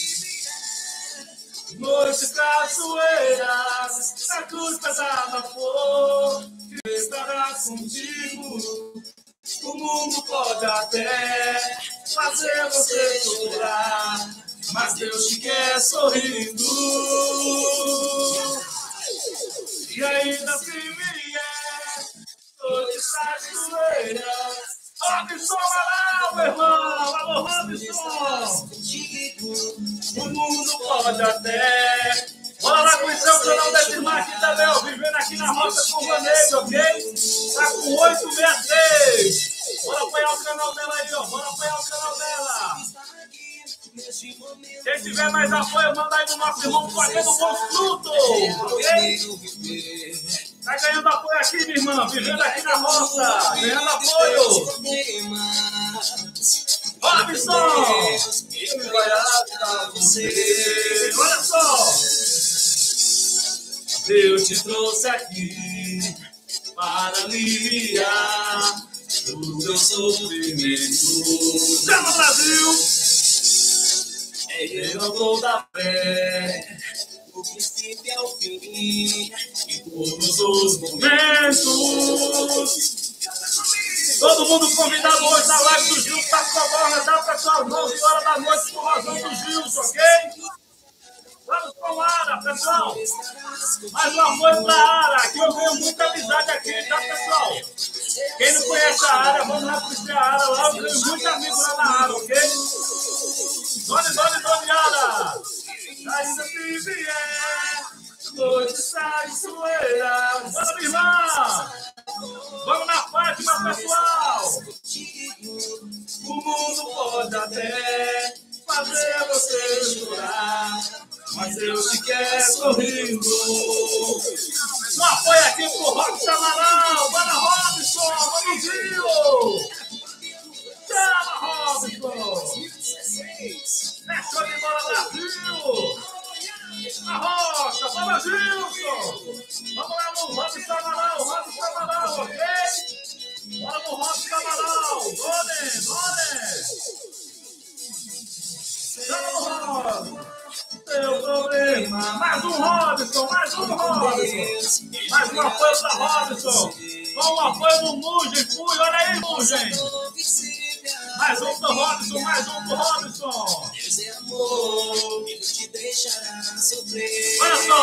Noite traiçoeiras, a cruz pesada for, que estará contigo. O mundo pode até fazer você chorar, mas Deus te quer sorrindo. E ainda se vier noite traiçoeiras. Robson, lá, meu irmão! Alô, Robson! O mundo pode até. Bora lá conhecer o canal da irmã aqui também, ó. Vivendo aqui na Roça com Vanejo, ok? Tá com 863. Bora apoiar o canal dela aí, ó. Bora apoiar o canal dela. Quem tiver mais apoio, manda aí no nosso irmão Colhendo Bons Frutos, ok? Tá ganhando apoio aqui, minha irmã. Vivendo aqui na roça. Ganhando apoio. Robson! Olha só! Deus te trouxe aqui para aliviar o teu sofrimento. Chama, Brasil! Eu não vou dar fé. O princípio é o fim, e todos os momentos. Todo mundo convidado hoje na live do Gil, tá com a borda, tá, pessoal? 9 horas da noite com o Rosão do Gil, ok? Vamos com a Ara, pessoal. Mais um apoio pra Ara, aqui eu ganho muita amizade aqui, tá, pessoal? Quem não conhece a Ara, vamos lá conhecer a Ara lá, eu ganho muitos amigos lá na Ara, ok? Dona Ara! Ainda se vier, noite sai sueira. Bora, minha irmã! Vamos na Fátima, pessoal! O mundo pode até fazer você chorar, mas Deus te quer sorrindo. Um apoio aqui pro Robson Amaral. Bora, Robson! Vamos, Gil! Chama, Robson! É show de bola, Brasil! A rocha, vamos, Gilson! Vamos lá no Robson Amaral, ok? Bora no Robson Amaral! Done! Chama no Robson! Teu problema! Mais um Robson! Mais um apoio pra Robson! Com o apoio do Mugem! Fui, olha aí, Mugem! Mais um pro Robson! Deus é amor, Ele te deixará sofrer. Olha só!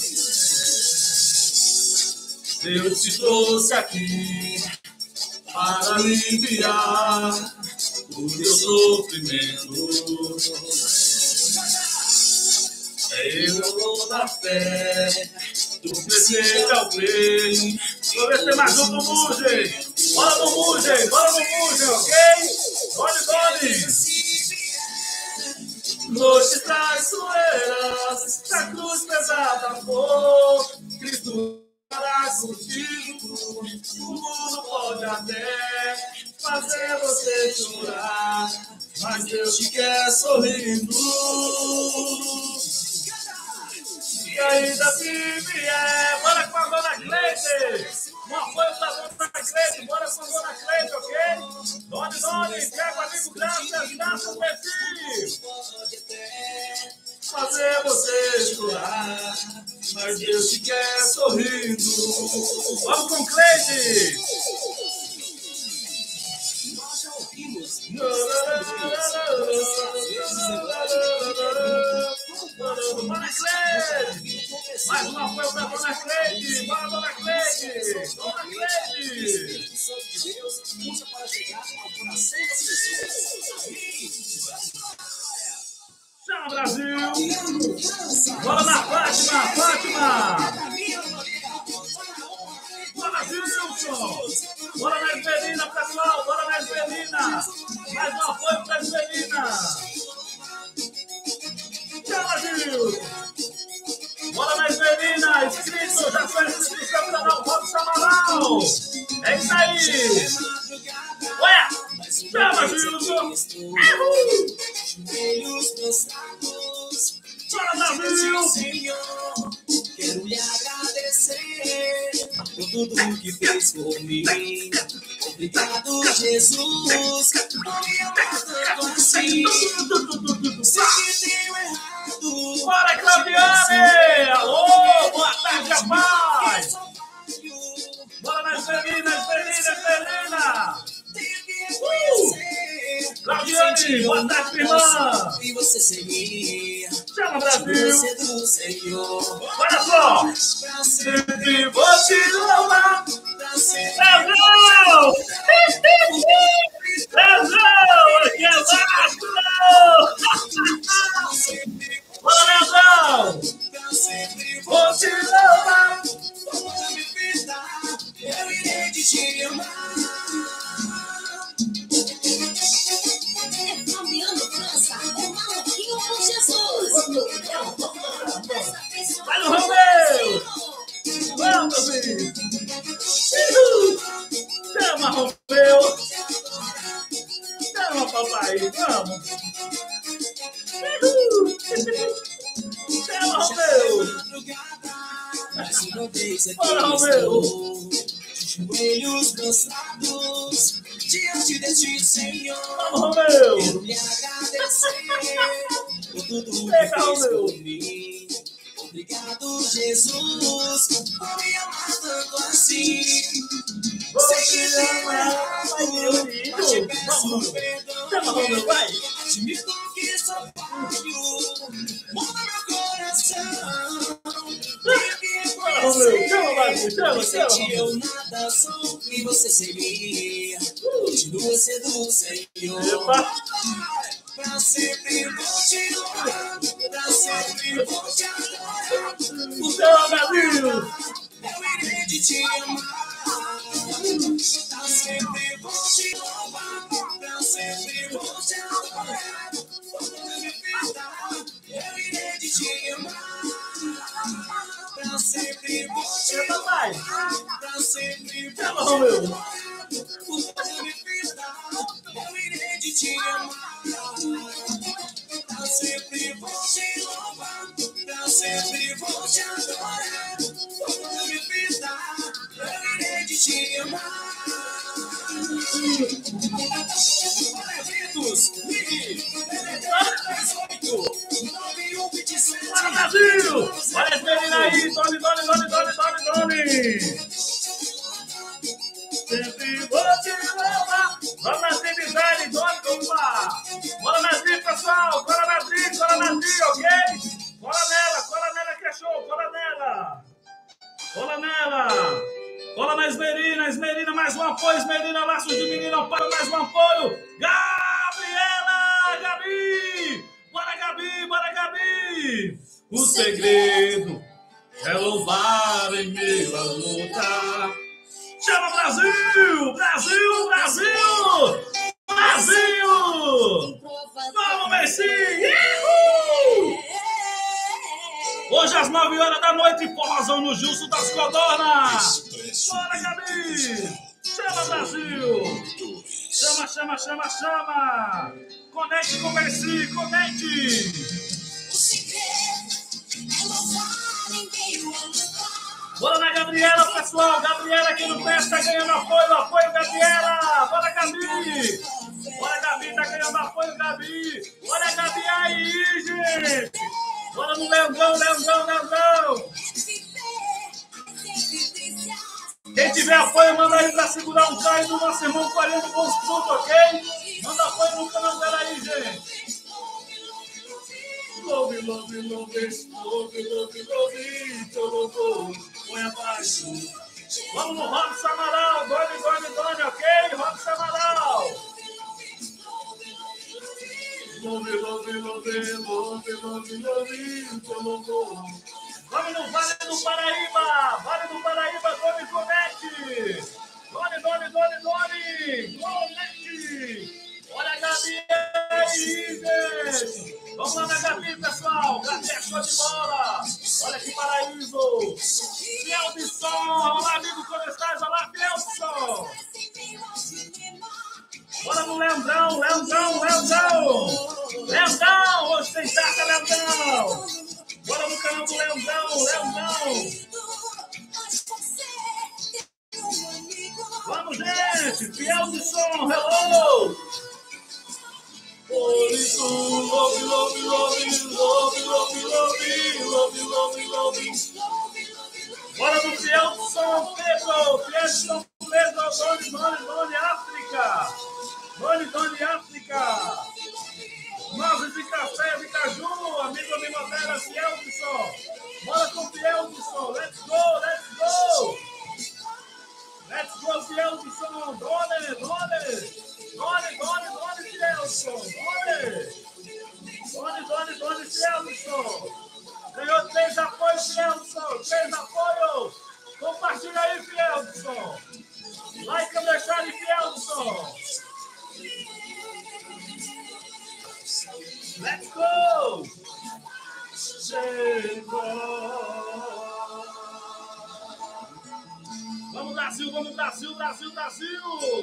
Deus te trouxe aqui para aliviar o teu sofrimento. Eu não vou dar fé, tu precisa alguém. Vou ver se tem mais um do Mugem. Bora no Mugem, ok? Done! Noite traiçoeiras, a cruz pesada for, Cristo estará contigo. O mundo pode até fazer você chorar, mas Deus te quer sorrindo. E ainda se vier, bora com a Dona Cleide! Um apoio pra Dona Cleide, bora com a Dona Cleide, ok? Done, pega o amigo Graças, Messi! Fazer você chorar, mas Deus te quer sorrindo. Vamos com Cleide! Nós já ouvimos. Dona Cleide! Mais um apoio pra Dona Cleide! Bora, Dona Cleide! Dona Cleide! O Santo de Deus usa para chegar ao coração das pessoas. Chama, Brasil! Bora na Fátima! Bora, Gilson! Bora na Esmerina, pessoal! Bora na Esmerina! Mais um apoio pra Esmerina! Chama, Gil! Bora na Esmerina! Inscrito! Já foi inscrito no canal Robson Amaral! É isso aí! Ué! Chama, Gilson! tudo que fez por mim. Obrigado, Jesus, por me amar tanto assim. Sei que tenho errado. Bora, Claudiane! Alô, boa tarde, rapaz! Bora nas meninas, Claudiane, boa tarde, irmã! E você seria. Chama, Brasil! Você do Senhor. Olha só! Pra Sempre vou te louvar! pra sempre. Leandrão! Leandrão! Aqui é Vasco! Bora, Leandrão! Pra sempre Vou te louvar! vou me perdoar. Eu irei te amar. Fabiano França, o maluquinho com Jesus. Vai no Romeu! Vamos, filho! Chama, Romeu! Chama, papai! Vamos! Chama, Romeu! Mais uma vez aqui Bora, Romeu! estou, de joelhos cansados, diante deste Senhor. Vamos, Romeu! Quero lhe agradecer por tudo Pega, que fez Romeu! por mim. Obrigado, Jesus, por me amar tanto assim. Você ama, vai, meu lindo! Mas te peço Vamos! perdão. Chama, Romeu, vai! Admito que sou falho, muda meu coração. Bora, Romeu! Chama, Vasco! Chama, chama! Eu nada sou e você seria. Continua sendo o Senhor. Epa! Pra sempre vou te louvar. Pra sempre vou te adorar. Chama, Brasil! Eu irei de te amar. Pra sempre vou te louvar. Pra sempre vou te adorar. Me perdoar. Eu irei de te amar. Pra sempre vou te Chama, vai! Pra sempre vou Chama, te Romeu! me perdoar. Eu irei de te amar. Pra sempre vou te louvar. Pra sempre vou te adorar. Me perdoar. Eu irei de te amar. Para eventos, ligue 38 9127. Bora, Brasil! Olha as meninas aí! Doni! Sempre vou te louvar! Vamos na design, Doni, compa! Bora na Zip, pessoal! Bora na Zip, ok? Cola nela que é show! Cola nela! Cola na Esmerina, mais um apoio, Esmerina, laços de menina, para mais um apoio! Gabi! Bora, Gabi! O segredo é louvar em meio à luta. Chama, Brasil! Vamos, Messi! Hoje às 9 horas da noite, forrozão no Justo das Codornas. Bora, Gabi! Chama, Brasil! Chama! Conecte com o Messi, conecte! Bora na Gabriela, pessoal! Gabriela aqui no pé está ganhando apoio, Gabriela! Bora, Gabi! Tá ganhando apoio, Gabi! Olha a Gabi aí, gente! Bora no Leandrão! Quem tiver apoio, manda aí pra segurar um carro do nosso irmão Colhendo Bons Frutos, ok? Manda apoio no canal dela aí, gente! Love, põe abaixo. Vamos no Robson Amaral, Doni, ok? Robson Amaral. Love, vamos no Vale do Paraíba, Doni Conecte. Doni, Conecte. Olha a Gabi aí, gente. Vamos lá na Gabi, pessoal. Gabi é show de bola. Olha que paraíso. Fielson, olá, amigo, como estás? Olá, Fielson. Bora no Leandrão. Hoje tem taça, Leandrão. Bora no canal do Leandrão. fez apoio. Compartilha aí, Fieldson. Like, Alexandre Fieldson. Let's go! Vamos, Brasil, vamos, Brasil, Brasil, Brasil!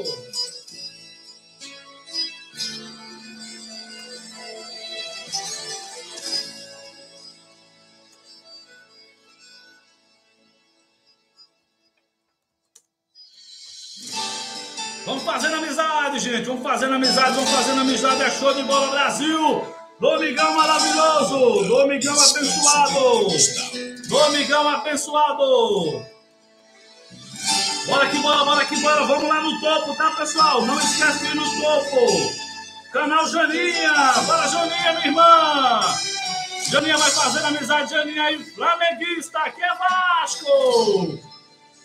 Vamos fazendo amizade, gente. Vamos fazendo amizade, vamos fazendo amizade. É show de bola, Brasil! Domingão maravilhoso! Domingão abençoado! Domingão abençoado! Bora que bora, bora que bora! Vamos lá no topo, tá, pessoal? Não esquece de ir no topo! Canal Janinha! Bora, Janinha, minha irmã! Janinha vai fazendo amizade, Janinha aí, flamenguista, aqui é Vasco!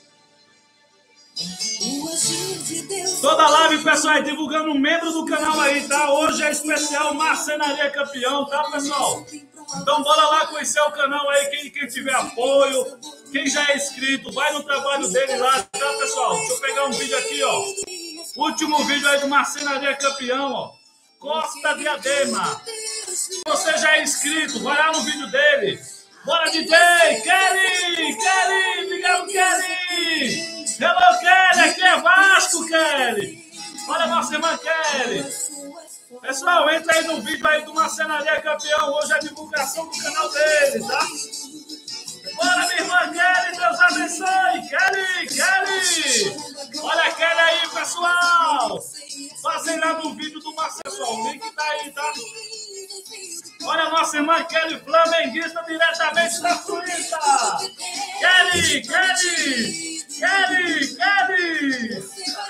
Toda live, pessoal, é divulgando um membro do canal aí, tá? Hoje é especial Marcenaria Campeão, tá, pessoal? Então bora lá conhecer o canal aí, quem tiver apoio, quem já é inscrito, vai no trabalho dele lá, tá, pessoal? Deixa eu pegar um vídeo aqui, ó. Último vídeo aí do Marcenaria Campeão, ó. Costa Diadema. Se você já é inscrito, vai lá no vídeo dele. Bora, DJ! Kelly! Kelly! Obrigado, Kelly! Hello, Kelly! Aqui é Vasco, Kelly! Olha a nossa irmã Kelly! Pessoal, entra aí no vídeo aí do Marcenaria Campeão. Hoje é a divulgação do canal dele, tá? Bora, minha irmã Kelly! Deus abençoe! Kelly! Kelly! Olha a Kelly aí, pessoal! Passem lá no vídeo do Marcelo. O link tá aí, tá? Olha a nossa irmã Kelly, flamenguista diretamente da Suíça! Kelly! Kelly! Kelly! Kelly!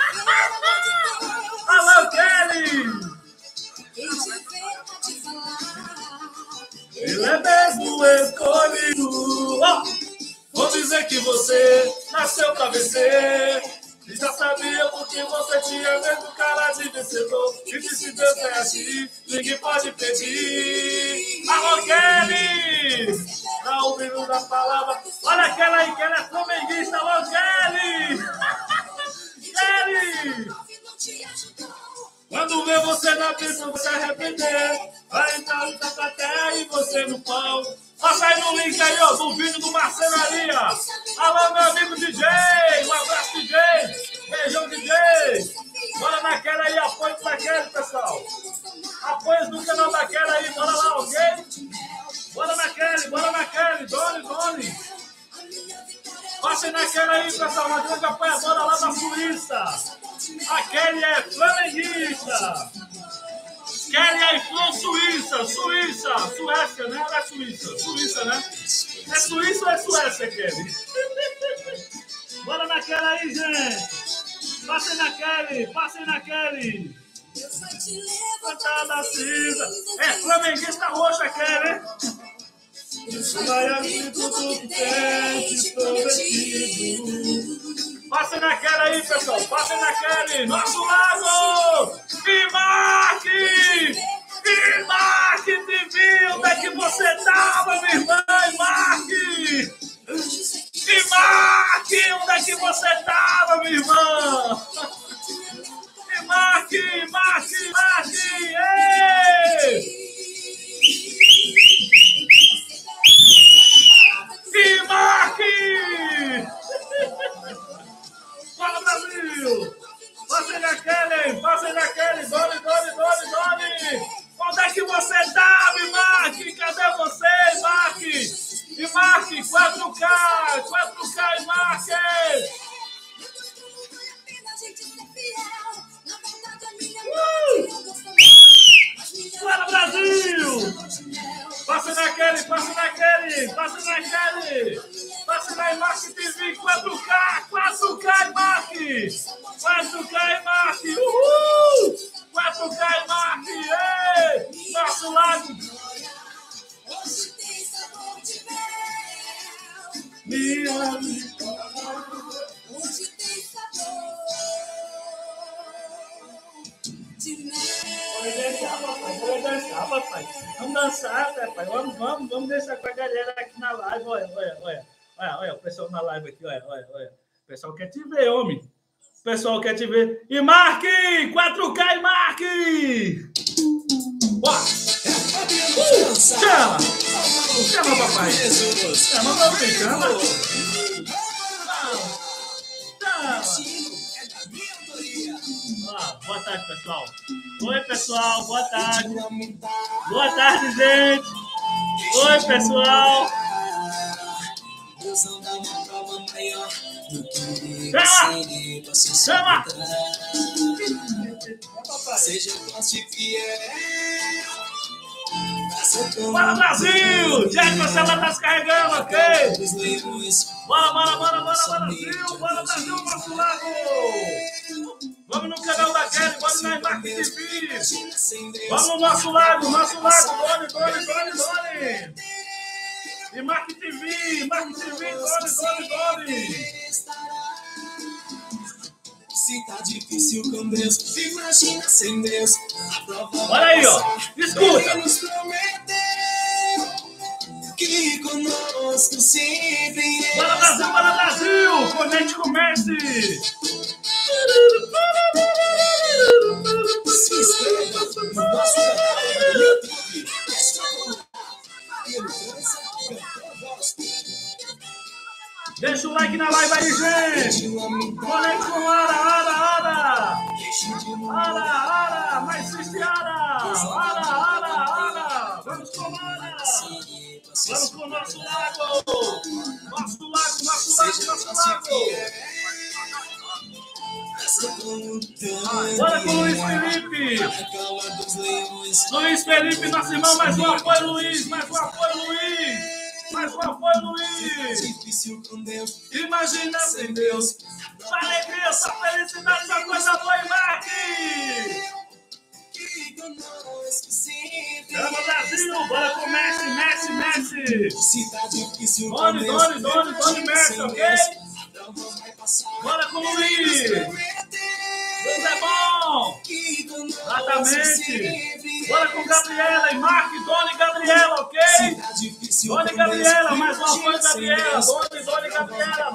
Alô, Kelly! Ele é mesmo escolhido. Vou dizer que você nasceu pra vencer. E já sabia porque você tinha mesmo cara de vencedor. E disse Deus é assim, ninguém pode pedir. Alô, Kelly! Tá ouvindo da palavra? Olha aquela aí, que ela é flamenguista. Alô, Kelly! Kelly! Quando vê você na pista, você arrepender. Vai entrar no plateia e você no pau. Passa aí no link aí, ó, do vídeo do Marcenaria. Alô, meu amigo DJ. Um abraço, DJ. Beijão, DJ. Bora naquela aí, apoio naquela, pessoal. Apoio do canal daquela aí. Bora lá, ok? Bora naquela. Doni. Passem naquela aí, pessoal. Uma grande apoiadora lá da Suíça. A Kelly é flamenguista. Kelly é flor Suíça, Suécia, né? Ela é Suíça, né? É Suíça ou é Suécia, Kelly? Bora naquela aí, gente. Passem na Kelly. Cantada cinza. É flamenguista roxa, Kelly. Vai abrir tudo que tem prometido. Passem naquela aí, pessoal. Passem naquela. Nosso lado. E marque TV. Onde é que você tava, minha irmã? E marque. Onde é que você tava, minha irmã? E marque. Ei! E marque! Fala, Brasil! Passem naquele! Doni! Onde é que você tá, me marque? Cadê você, marque? E marque! 4K e marque! Fala, Brasil! Passem naquele! Passe na Marque TV, 4K e Marque! 4K e Marque! Uhul! 4K e Marque! Ei! Nosso lado! Hoje tem sabor de mel! Hoje tem sabor de mel! Vou dançar, papai! Vamos dançar, papai! Vamos deixar com a galera aqui na live, olha! pessoal na live aqui, olha. O pessoal quer te ver, homem. O pessoal quer te ver. E marque! 4K e marque! Bora! Chama! Chama, papai! Chama, meu filho! Chama! Boa tarde, pessoal. Oi, pessoal. Boa tarde. Boa tarde, gente. Oi, pessoal. Chama! Seja forte e fiel. Bora, Brasil! Jack, você vai descarregando, ok? Bora, Brasil! Bora, Brasil, nosso lago! Vamos no canal da Kelly, vamos na Mark TV! Vamos no nosso lago, Doni! E Mark TV, Doni! Se tá difícil com Deus, imagina sem Deus. Olha aí, ó. Escuta. Ele nos prometeu que conosco sempre é. Bora, Brasil! Conecte com o Messi! Se inscreva no nosso canal do YouTube. Deixa o like na live aí, gente! Conecte com Ara! Mais assiste Ara! Vamos com Ara! Vamos com o nosso lago! Nosso lago! Bora com o Luiz Felipe! Luiz Felipe, nosso irmão, mais um apoio, Luiz! Difícil com Deus, Imagina sem Deus! Sua alegria, sua felicidade, sua coisa boa e marque! que conosco sempre é. Vamos, Brasil! Bora com Messi! Se tá difícil com Doni, Deus, Messi, ok? Bora com o Luiz! Deus é bom! Exatamente! Bora com Gabriela e Marque, Doni e Gabriela, ok? Doni e Gabriela, mais um apoio, Gabriela! Doni, Gabriela!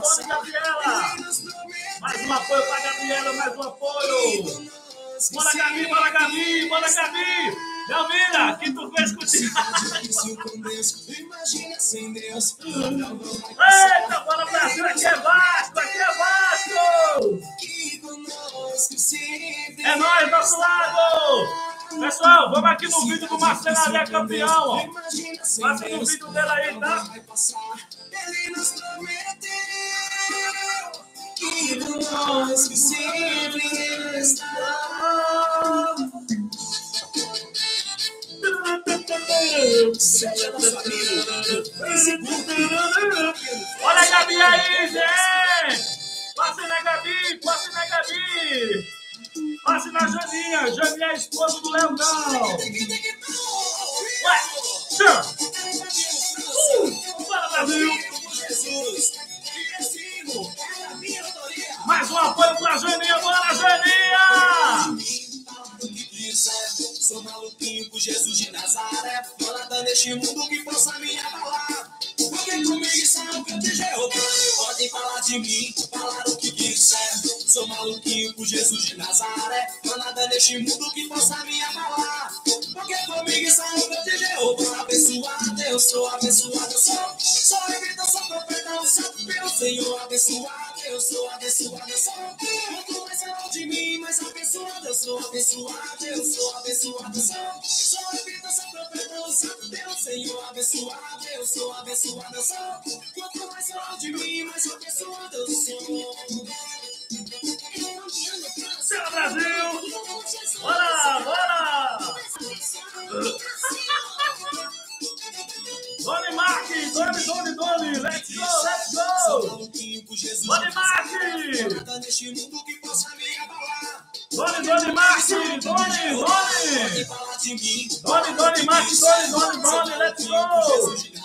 Mais um apoio para Gabriela, mais um apoio! Bora, Gabi! Galvina, que tu fez contigo? Imagina sem Deus. Eita, bora, Brasil! Aqui é Vasco! É nóis, nosso lado! Pessoal, vamos aqui no vídeo do Marcelo Alé, campeão, ó. Passa no vídeo dele aí, tá? Ele nos prometeu que conosco sempre estará. Olha a Gabi aí, gente! Passe na Gabi! Passe na Janinha! Janinha é a esposa do Leandão! Ué! Chama! Bora, Brasil! Mais um apoio pra Janinha! Bora, Janinha! Sou maluquinho por Jesus de Nazaré. Tô nada neste mundo que possa me abalar. Porque comigo sabe o que eu te Jeová. Podem falar de mim, falar o que quiser. Sou maluquinho por Jesus de Nazaré. Tô nada neste mundo que possa me abalar. Porque comigo sabe o que eu te Jeová. Abençoado eu sou, abençoado eu sou. Sou evita, sou profeta, santo meu Senhor. Abençoado eu sou, abençoado eu sou. Quanto mais falam de mim, mais abençoado eu sou, abençoado eu sou, abençoado eu sou. Sou evita, sou profeta, santo meu Senhor. Abençoado eu sou, abençoado eu sou. Quanto mais falam de mim, mais abençoado eu sou. Seu Brasil! Bora! Doni Marque! Doni! Let's go! Doni Marque! Doni Marque! Doni Marque! Let's go!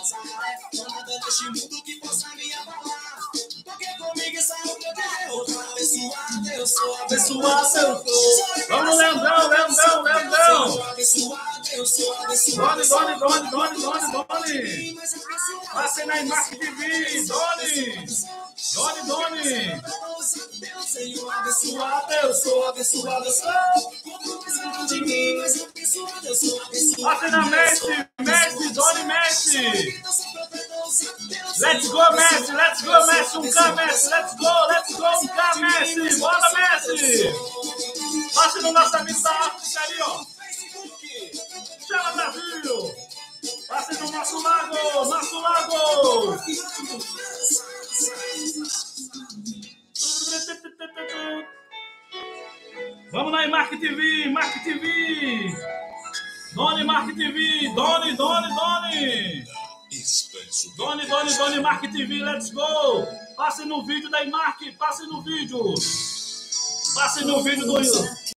Abençoado eu sou. Vamos, Leandão! eu sou Doni. Passe na Mark TV, Doni. Senhor abençoado, eu sou abençoado, eu sou. De mim, mas abençoado, eu sou abençoado. Passe na Messi, Doni Messi. Let's go, Messi, um K, Messi, let's go, um K, Messi, bora, Messi. Passe no nosso amigo da África ali, ó. Chama, Brasil. Passe no nosso lago. Vamos lá em Mark TV. Doni Mark TV, Doni. Doni Mark TV, let's go. Passe no vídeo da Mark, passe no vídeo do YouTube.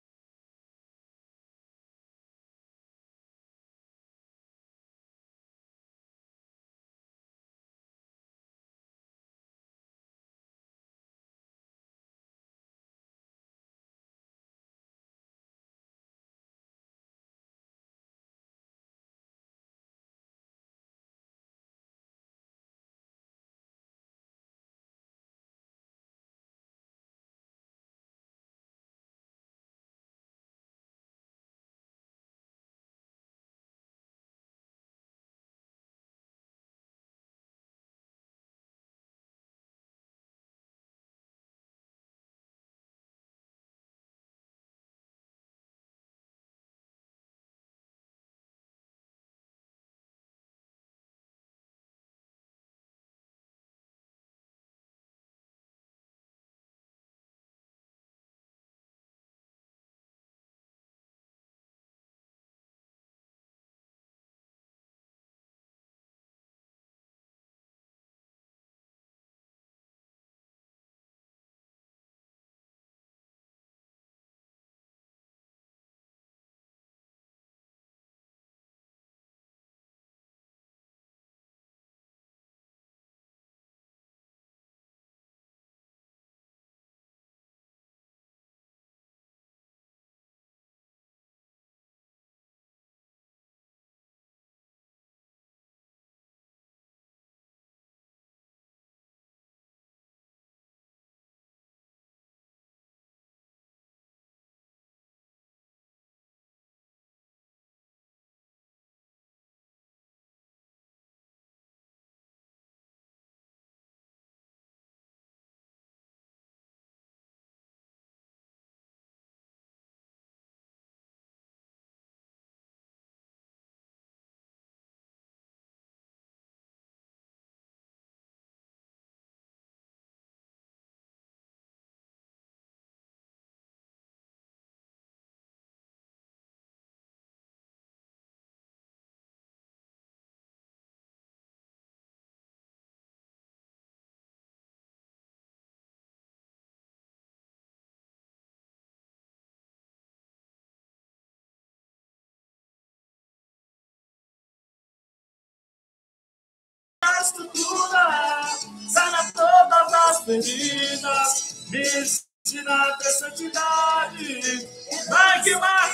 Estrutura, sana todas as feridas, me ensina a ter santidade. Danke, Mark!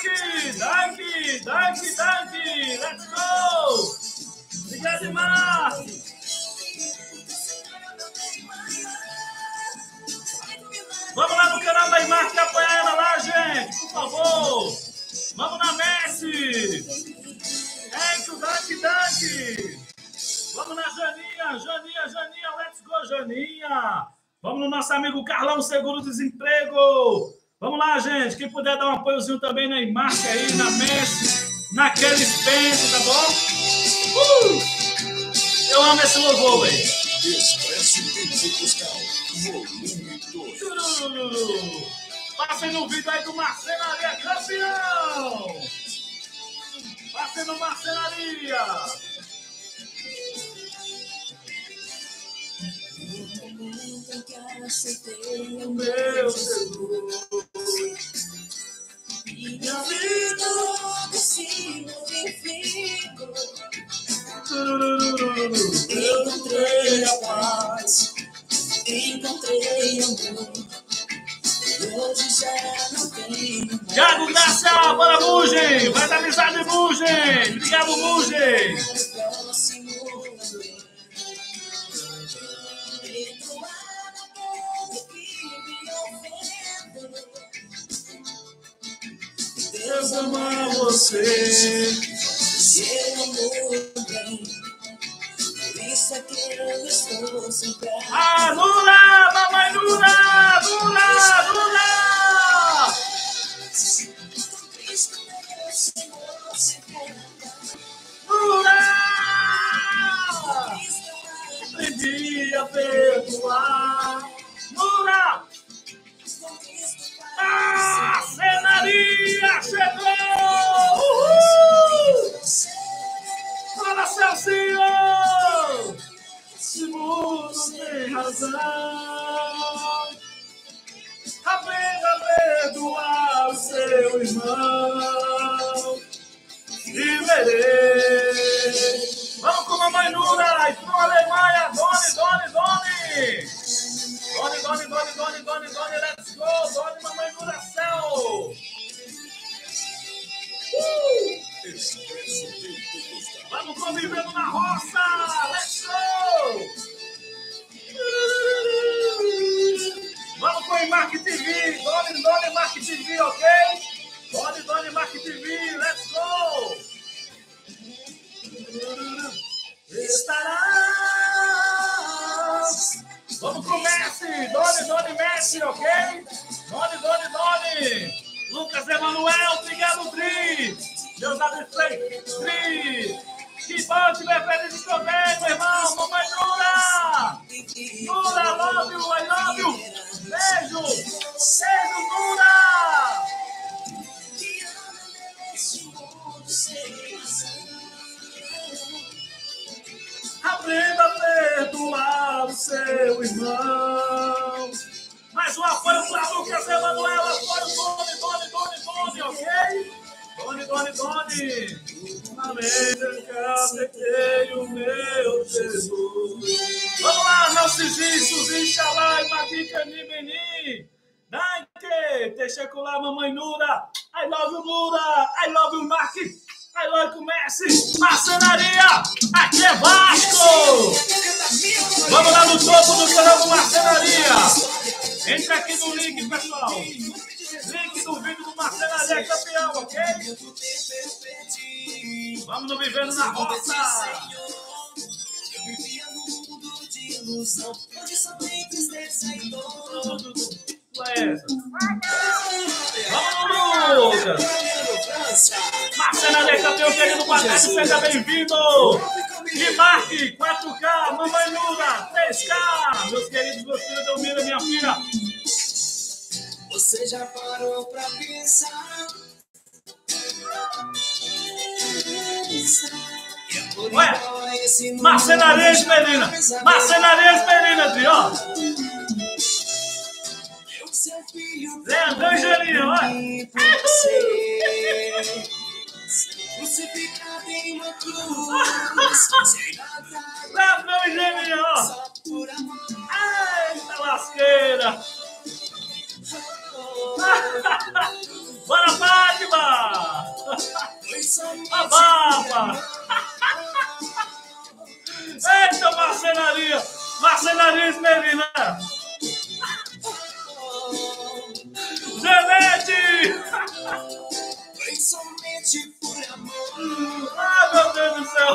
Danke! Let's go! Obrigado, Mark! Vamos lá no canal da Mark e apoia ela lá, gente, por favor! Vamos na Messi! Danke! Vamos na Janinha, let's go, Janinha. Vamos no nosso amigo Carlão Seguro-Desemprego. Vamos lá, gente. Quem puder dar um apoiozinho também na Mark aí, na Messi, naquele Spence, tá bom? Eu amo esse louvor, velho. Expresso Musical, volume 2. Passem no vídeo aí do Marcenaria campeão. Passem no Marcenaria. Aceitei o meu seguro. Minha vida logo se modificou. Encontrei a paz, encontrei amor. Hoje já não tenho Thiago Graça, bora Mugem. Vai dar amizade, Mugem. Obrigado, Mugem. Deus ama você. Seu amor bem. Por isso é que eu estou sempre. Ah, Lula, mamãe Lula, Lula, Lula. Lula! Aprendi a perdoar. Lula! Ah, cenaria chegou! Uhul! Fala, Celcinho! Esse mundo tem razão. Aprenda a perdoar o seu irmão. E verei. Vamos com a mamãe Nura, e para a Alemanha, Doni, let's go, Doni, mamãe Nura, céu. Vamos convivendo na roça, let's go. Vamos com o Mark TV, Doni, Mark TV, ok? Doni, Mark TV, let's go. Estarás. Vamos pro Messi, Doni, Messi, ok? Doni. Lucas Emanuel, obrigado, Dri. Deus abençoe, Dri. Que bom te ver feliz também, meu irmão. Mamãe Nura. Nura, love you, I love you. Beijo, Nura. Aprenda a perdoar o seu irmão. Mais um apoio para Lucas Emanuel. Apoio Doni, ok? Doni. Amém, aceitei o meu Jesus. Vamos lá, Narcisinho, Suzinho, Xalai, Magica, Nimeni. Danke, Texecular, mamãe Nura. I love you, Nura. I love you, Mark. I love you, Messi. Marcenaria. Aqui é Vasco. Vamos lá no topo do canal do Marcenaria. Entra aqui no link, pessoal. Link do vídeo do Marcenaria campeão, ok? Vamos no Vivendo na Roça. Eu vivia no mundo de ilusão, onde só tem tristeza e dor. Vamos, Lucas! Marcenaria campeão, querido Guarani, seja bem-vindo! E Marque, 4K, mamãe Lula, 3K! Meus queridos, meus filhos, Delmira, minha filha! Você já parou pra pensar? Olha! Marcenarias, menina! Marcenarias, menina, Dri, ó! Leandro Angelino, olha! Crucificado em uma cruz. Leandro Angelino, ó! Eita lasqueira! Bora, Fátima! A baba! Eita, marcenaria! Marcenaria Esmerina! Janete! Foi somente por amor. Ai, meu Deus do céu!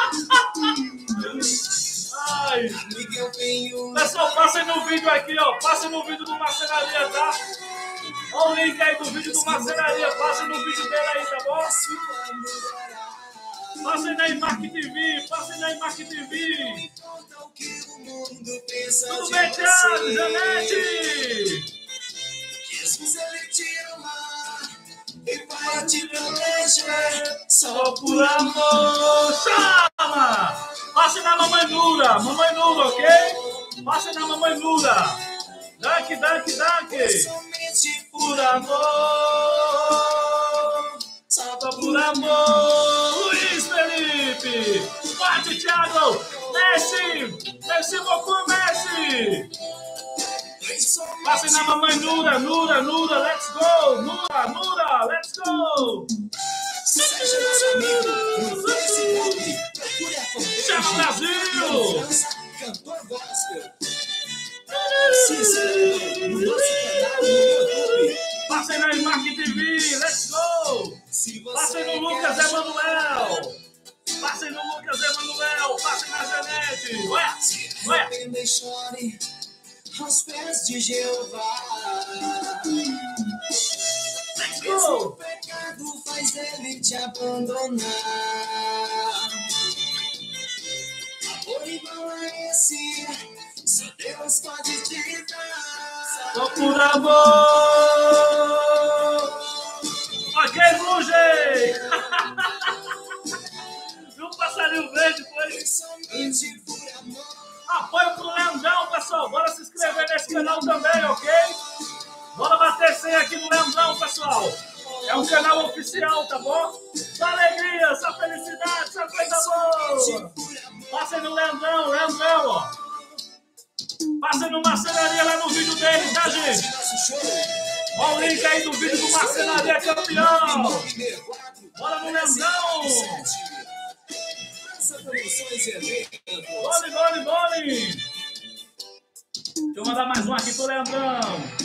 Ai! Pessoal, passem no vídeo aqui, ó. Passem no vídeo do Marcenaria, tá? Olha o link aí do vídeo do Marcenaria. Passem no vídeo dele aí, tá bom? Passem na Mark TV. Passem na Mark TV. Tudo bem, Thiago? Janete! Jesus, ele te ama e vai te proteger só por amor. Chama! Passe na mamãe Nura, ok? Passe na mamãe Nura. Danke. Somente Por amor. Só por amor. Luiz Felipe. Bate, Thiago. Messi. Messi, Messi. Passem na mamãe Nura, let's go! Nura, let's go! Seja nosso amigo no Facebook. Procure a fanpage. Chama Brasil! Confiança, Cantor Gospel. Se inscreva no nosso canal no YouTube. Passem na Smart TV, let's go! Se você Passem no Lucas Emanuel! Passem no Lucas Emanuel! Passem na Janete! Ué! arrependa e chore aos pés de Jeová. Let's Mesmo o go! pecado faz ele te abandonar. Amor igual a esse, só Deus pode te dar. Só por amor! Ok, Rugem! Viu o passarinho verde? Foi Somente por amor. apoio pro Leandrão, pessoal. Bora se inscrever nesse canal também, ok? Bora bater 100 aqui no Leandrão, pessoal. É um canal oficial, tá bom? Só alegria, só felicidade, só coisa boa. Passem no Leandrão, ó. Passem no Marcenaria lá no vídeo dele, tá, gente? Olha o link aí do vídeo do Marcenaria Campeão. Bora no Leandrão. Gole! Deixa eu mandar mais um aqui pro Leandrão.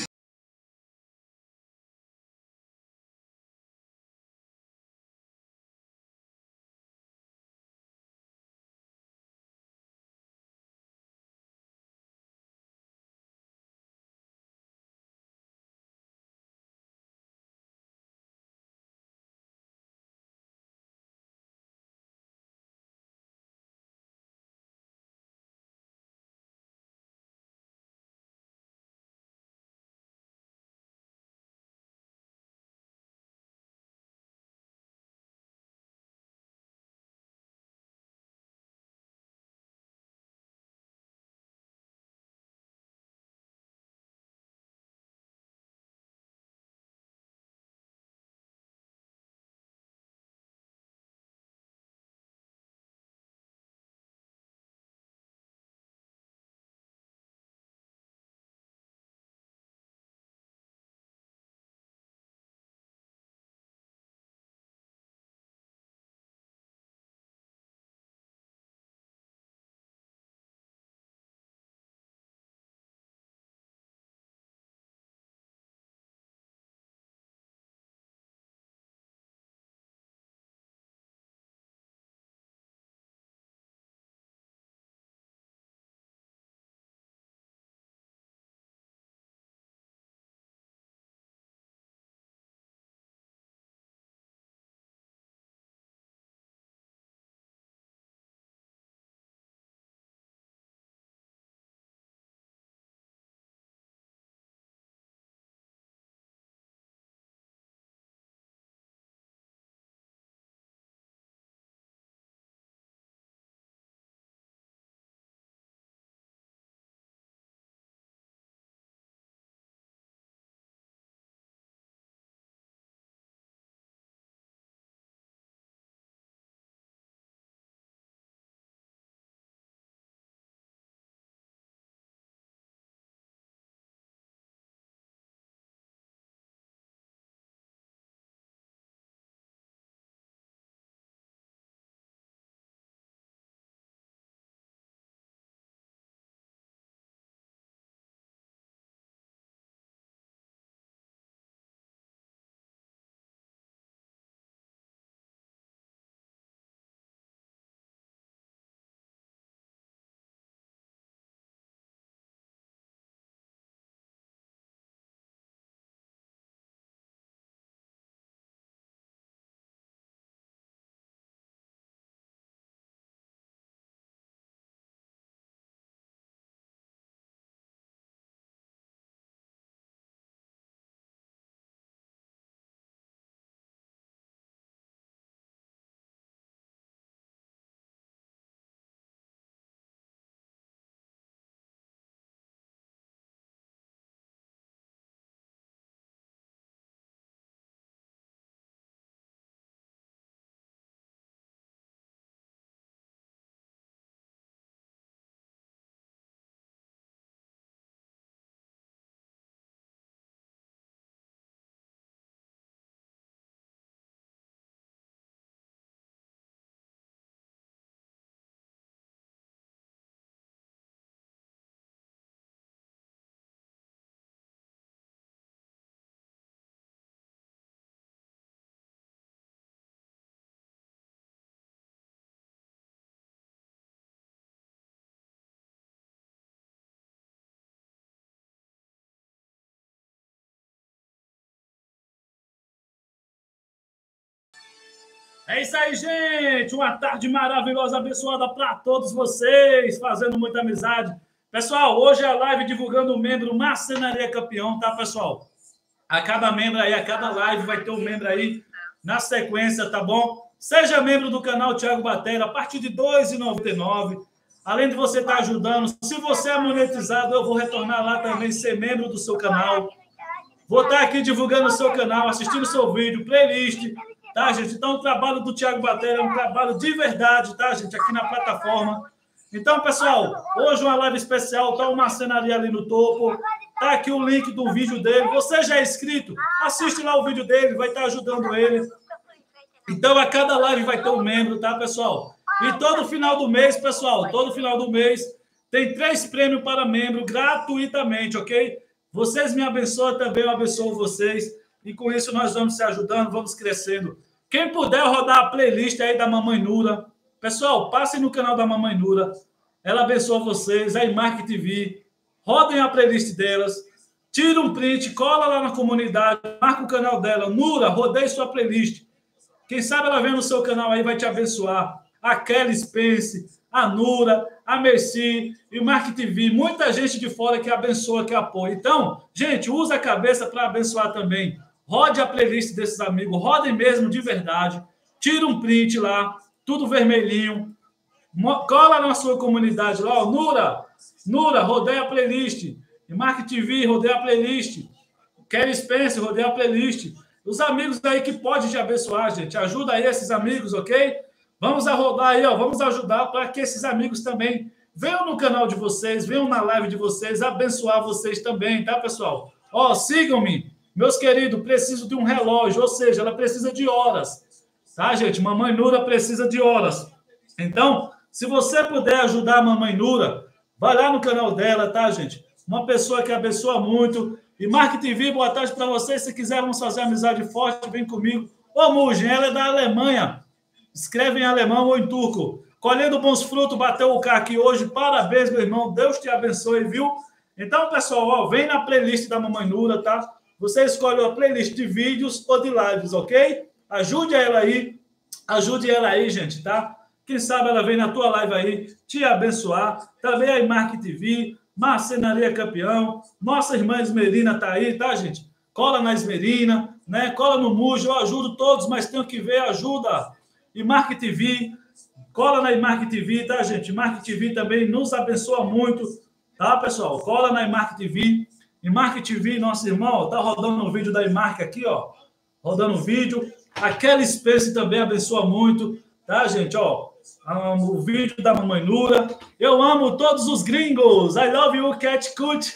É isso aí, gente. Uma tarde maravilhosa, abençoada para todos vocês, fazendo muita amizade. Pessoal, hoje é a live divulgando o membro Marcenaria Campeão, tá, pessoal? A cada membro aí, a cada live vai ter um membro aí na sequência, tá bom? Seja membro do canal Thiago Batera, a partir de R$ 2,99. Além de você estar ajudando, se você é monetizado, eu vou retornar lá também, ser membro do seu canal. Vou estar aqui divulgando o seu canal, assistindo o seu vídeo, playlist, tá, gente? Então, o trabalho do Thiago Batera é um trabalho de verdade, tá, gente? Aqui na plataforma. Então, pessoal, hoje uma live especial, tá uma marcenaria ali no topo. Tá aqui o link do vídeo dele. Você já é inscrito? Assiste lá o vídeo dele, vai estar ajudando ele. Então, a cada live vai ter um membro, tá, pessoal? E todo final do mês, pessoal, todo final do mês, tem 3 prêmios para membro gratuitamente, ok? Vocês me abençoam também, eu abençoo vocês. E com isso nós vamos se ajudando, vamos crescendo. Quem puder rodar a playlist aí da Mamãe Nura, pessoal, passem no canal da Mamãe Nura. Ela abençoa vocês, a Imark TV. Rodem a playlist delas. Tira um print, cola lá na comunidade, marca o canal dela. Nura, rodeie sua playlist. Quem sabe ela vem no seu canal aí, vai te abençoar. A Kelly Spence, a Nura, a Merci e o Mark TV. Muita gente de fora que abençoa, que apoia. Então, gente, usa a cabeça para abençoar também. Rode a playlist desses amigos. Rodem mesmo, de verdade. Tira um print lá, tudo vermelhinho. Cola na sua comunidade lá. Ó, Nura, rodeia a playlist. E Mark TV, rodeia a playlist. Kelly Spence, rodeia a playlist. Os amigos aí que podem te abençoar, gente. Ajuda aí esses amigos, ok? Vamos a rodar aí, ó. Vamos ajudar para que esses amigos também venham no canal de vocês, venham na live de vocês, abençoar vocês também, tá, pessoal? Ó, sigam-me. Meus queridos, preciso de um relógio, ou seja, ela precisa de horas. Tá, gente? Mamãe Nura precisa de horas. Então, se você puder ajudar a Mamãe Nura, vai lá no canal dela, tá, gente? Uma pessoa que abençoa muito. E Mark TV, boa tarde para vocês. Se quiser, vamos fazer amizade forte, vem comigo. Ô, Mugen, ela é da Alemanha. Escreve em alemão ou em turco. Colhendo bons frutos, bateu o K aqui hoje. Parabéns, meu irmão. Deus te abençoe, viu? Então, pessoal, ó, vem na playlist da Mamãe Nura, tá? Você escolhe a playlist de vídeos ou de lives, ok? Ajude ela aí, gente, tá? Quem sabe ela vem na tua live aí te abençoar. Também a Imark TV, Marcenaria Campeão. Nossa irmã Esmerina tá aí, tá, gente? Cola na Esmerina, né? Cola no Mujo. Eu ajudo todos, mas tenho que ver ajuda. Imark TV, cola na Imark TV, tá, gente? Imark TV também nos abençoa muito, tá, pessoal? Cola na Imark TV. Imark TV, nosso irmão, tá rodando o vídeo da Imark aqui, ó. Rodando o vídeo. A Kelly Spence também abençoa muito, tá, gente? Ó, o vídeo da Mamãe Nura. Eu amo todos os gringos. I love you, Cat Cut.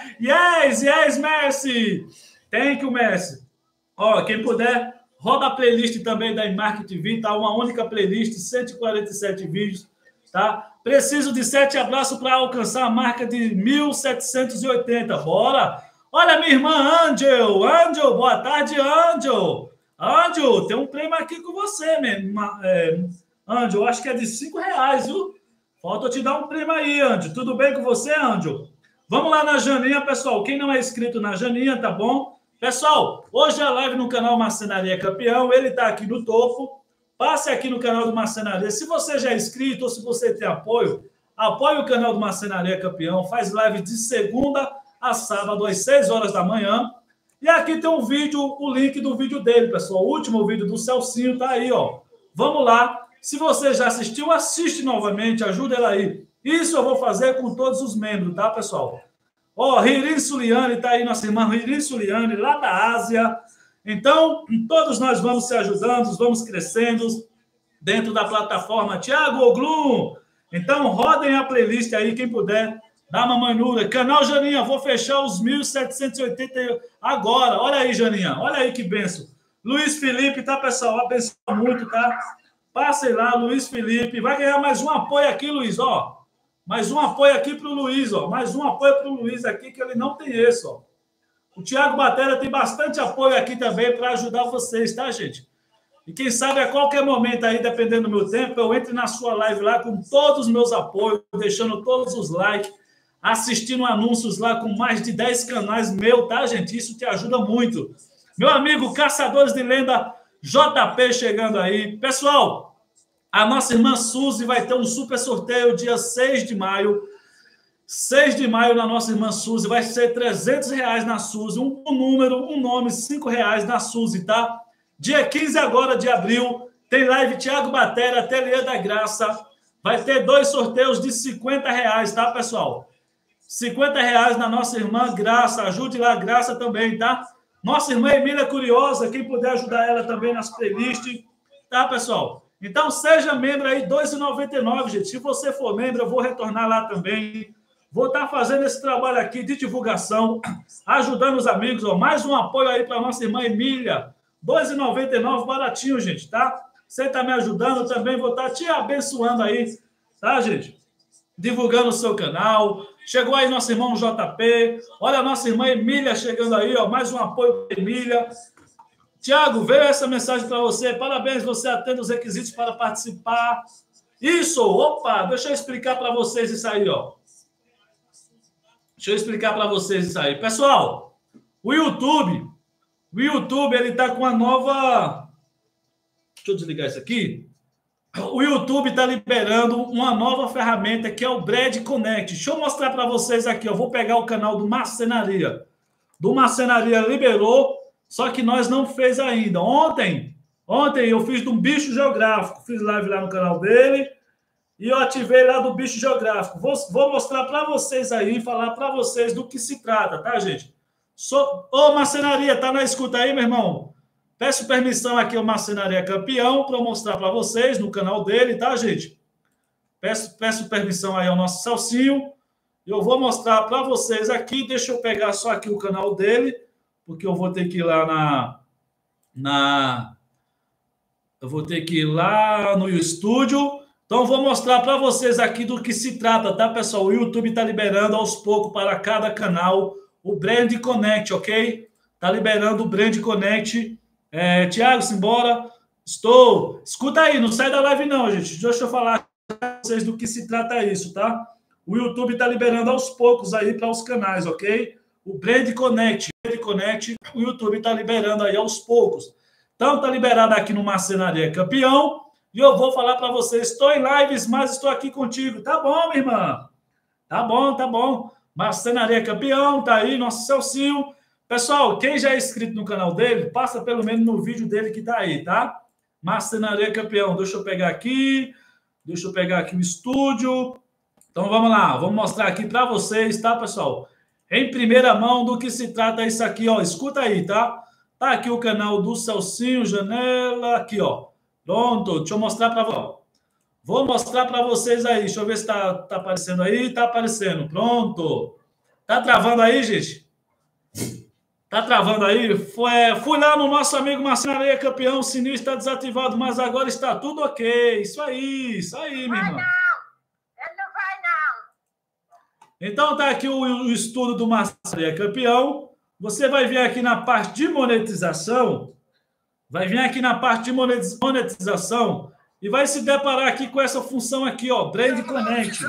Yes, Messi. Thank you, Messi. Ó, quem puder, roda a playlist também da Imark TV, tá? Uma única playlist, 147 vídeos, tá? Preciso de 7 abraços para alcançar a marca de 1.780. Bora! Olha, minha irmã Angel, boa tarde, Angel. Angel, tem um prêmio aqui com você, mesmo. Angel, acho que é de R$5, viu? Falta eu te dar um prêmio aí, Angel. Tudo bem com você, Angel? Vamos lá na Janinha, pessoal. Quem não é inscrito na Janinha, tá bom? Pessoal, hoje é a live no canal Marcenaria Campeão. Ele tá aqui no topo. Passe aqui no canal do Marcenaria. Se você já é inscrito ou se você tem apoie o canal do Marcenaria Campeão. Faz live de segunda a sábado, às 6 horas da manhã. E aqui tem um vídeo, o link do vídeo dele, pessoal. O último vídeo do Celcinho tá aí, ó. Vamos lá. Se você já assistiu, assiste novamente, ajuda ela aí. Isso eu vou fazer com todos os membros, tá, pessoal? Ó, Ririn Suliane tá aí, nossa irmã Ririn Suliane, lá da Ásia. Então, todos nós vamos se ajudando, vamos crescendo dentro da plataforma Thiago Oglum. Então, rodem a playlist aí, quem puder, da Mamãe Nura. Canal Janinha, vou fechar os 1.780 agora. Olha aí, Janinha, olha aí que benção. Luiz Felipe, tá, pessoal? Abençoa muito, tá? Passem lá, Luiz Felipe. Vai ganhar mais um apoio aqui, Luiz, ó. Mais um apoio aqui para o Luiz, ó. Mais um apoio para o Luiz aqui, que ele não tem esse, ó. O Thiago Batera tem bastante apoio aqui também para ajudar vocês, tá, gente? E quem sabe a qualquer momento aí, dependendo do meu tempo, eu entre na sua live lá com todos os meus apoios, deixando todos os likes, assistindo anúncios lá com mais de 10 canais meu, tá, gente? Isso te ajuda muito. Meu amigo Caçadores de Lenda, JP chegando aí. Pessoal, a nossa irmã Suzy vai ter um super sorteio dia 6 de maio. 6 de maio na nossa irmã Suzy. Vai ser R$300 na Suzy. Um número, um nome, R$5 na Suzy, tá? Dia 15 agora de abril. Tem live Thiago Batera, Ateliê da Graça. Vai ter 2 sorteios de R$50, tá, pessoal? R$50 na nossa irmã Graça. Ajude lá a Graça também, tá? Nossa irmã Emília Curiosa, quem puder ajudar ela também nas playlists, tá, pessoal? Então, seja membro aí, R$2,99, gente. Se você for membro, eu vou retornar lá também. Vou estar fazendo esse trabalho aqui de divulgação, ajudando os amigos. Ó. Mais um apoio aí para nossa irmã Emília. R$2,99, baratinho, gente, tá? Você está me ajudando também, vou estar te abençoando aí, tá, gente? Divulgando o seu canal. Chegou aí nosso irmão JP. Olha a nossa irmã Emília chegando aí, ó. Mais um apoio para Emília. Tiago, veio essa mensagem para você. Parabéns, você atende os requisitos para participar. Isso, opa, deixa eu explicar para vocês isso aí, ó. Deixa eu explicar para vocês isso aí. Pessoal, o YouTube ele está com uma nova... Deixa eu desligar isso aqui. O YouTube está liberando uma nova ferramenta que é o Brand Connect. Deixa eu mostrar para vocês aqui. Eu vou pegar o canal do Marcenaria. Do Marcenaria liberou, só que nós não fez ainda. Ontem eu fiz de um bicho geográfico. Fiz live lá no canal dele e eu ativei lá do bicho geográfico. Vou mostrar para vocês aí, falar para vocês do que se trata, tá, gente? Ô, Marcenaria, tá na escuta aí, meu irmão? Peço permissão aqui ao Marcenaria Campeão para mostrar para vocês no canal dele, tá, gente? Peço permissão aí ao nosso Celcinho. Eu vou mostrar para vocês aqui. Deixa eu pegar só aqui o canal dele, porque eu vou ter que ir lá eu vou ter que ir lá no estúdio. Então, eu vou mostrar para vocês aqui do que se trata, tá, pessoal? O YouTube está liberando aos poucos para cada canal o Brand Connect, ok? Está liberando o Brand Connect. Tiago, simbora. Estou. Escuta aí, não sai da live não, gente. Deixa eu falar para vocês do que se trata isso, tá? O YouTube está liberando aos poucos aí para os canais, ok? O Brand Connect, o YouTube está liberando aí aos poucos. Então, está liberado aqui no Marcenaria Campeão. E eu vou falar para vocês, estou em lives, mas estou aqui contigo. Tá bom, minha irmã? Tá bom, tá bom. Marcenaria Campeão, tá aí, nosso Celcinho. Pessoal, quem já é inscrito no canal dele, passa pelo menos no vídeo dele que tá aí, tá? Marcenaria Campeão. Deixa eu pegar aqui o estúdio. Então, vamos lá. Vamos mostrar aqui para vocês, tá, pessoal? Em primeira mão do que se trata isso aqui, ó. Escuta aí, tá? Tá aqui o canal do Celcinho, janela, aqui, ó. Pronto, deixa eu mostrar para vocês. Vou mostrar para vocês aí. Deixa eu ver se tá aparecendo aí. Tá aparecendo. Pronto. Tá travando aí, gente? Tá travando aí? Fui lá no nosso amigo Marcenaria Campeão. O sininho está desativado, mas agora está tudo ok. Isso aí, minha irmã. Ele não vai, não. Então tá aqui o estudo do Marcenaria Campeão. Você vai vir aqui na parte de monetização. E vai se deparar aqui com essa função aqui, ó, Brand Connect.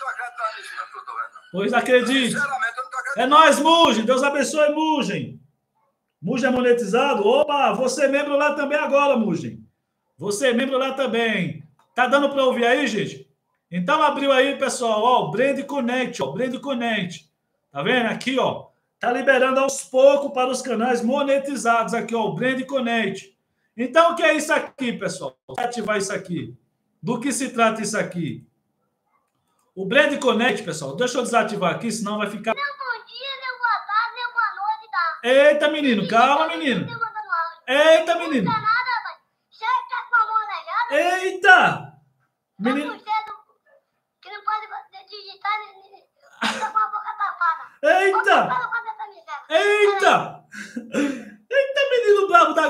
Pois acredite. É nóis, Mugem. Deus abençoe, Mugem. Mugem é monetizado? Opa, você é membro lá também agora, Mugem. Você é membro lá também. Tá dando para ouvir aí, gente? Então abriu aí, pessoal, ó, o Brand Connect, ó, Brand Connect. Tá vendo? Aqui, ó. Tá liberando aos poucos para os canais monetizados aqui, ó, o Brand Connect. Então, o que é isso aqui, pessoal? Vou ativar isso aqui. Do que se trata isso aqui? O Brand Connect, pessoal, deixa eu desativar aqui, senão vai ficar... Nem bom dia, nem boa tarde, nem boa noite, tá? Eita, menino, calma, menino. Eita, menino. Não custa nada, rapaz. Chega que tá com a mão negada. Eita! Menino. Menino. Que não pode digitar, fica com a boca tapada. Eita! Eita! Eita, menino bravo da...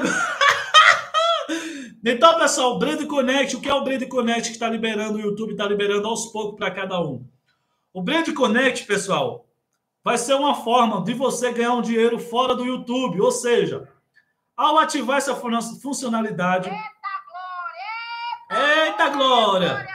Então, pessoal, o Brand Connect, o que é o Brand Connect que está liberando, o YouTube está liberando aos poucos para cada um? O Brand Connect, pessoal, vai ser uma forma de você ganhar um dinheiro fora do YouTube, ou seja, ao ativar essa funcionalidade... Eita, glória!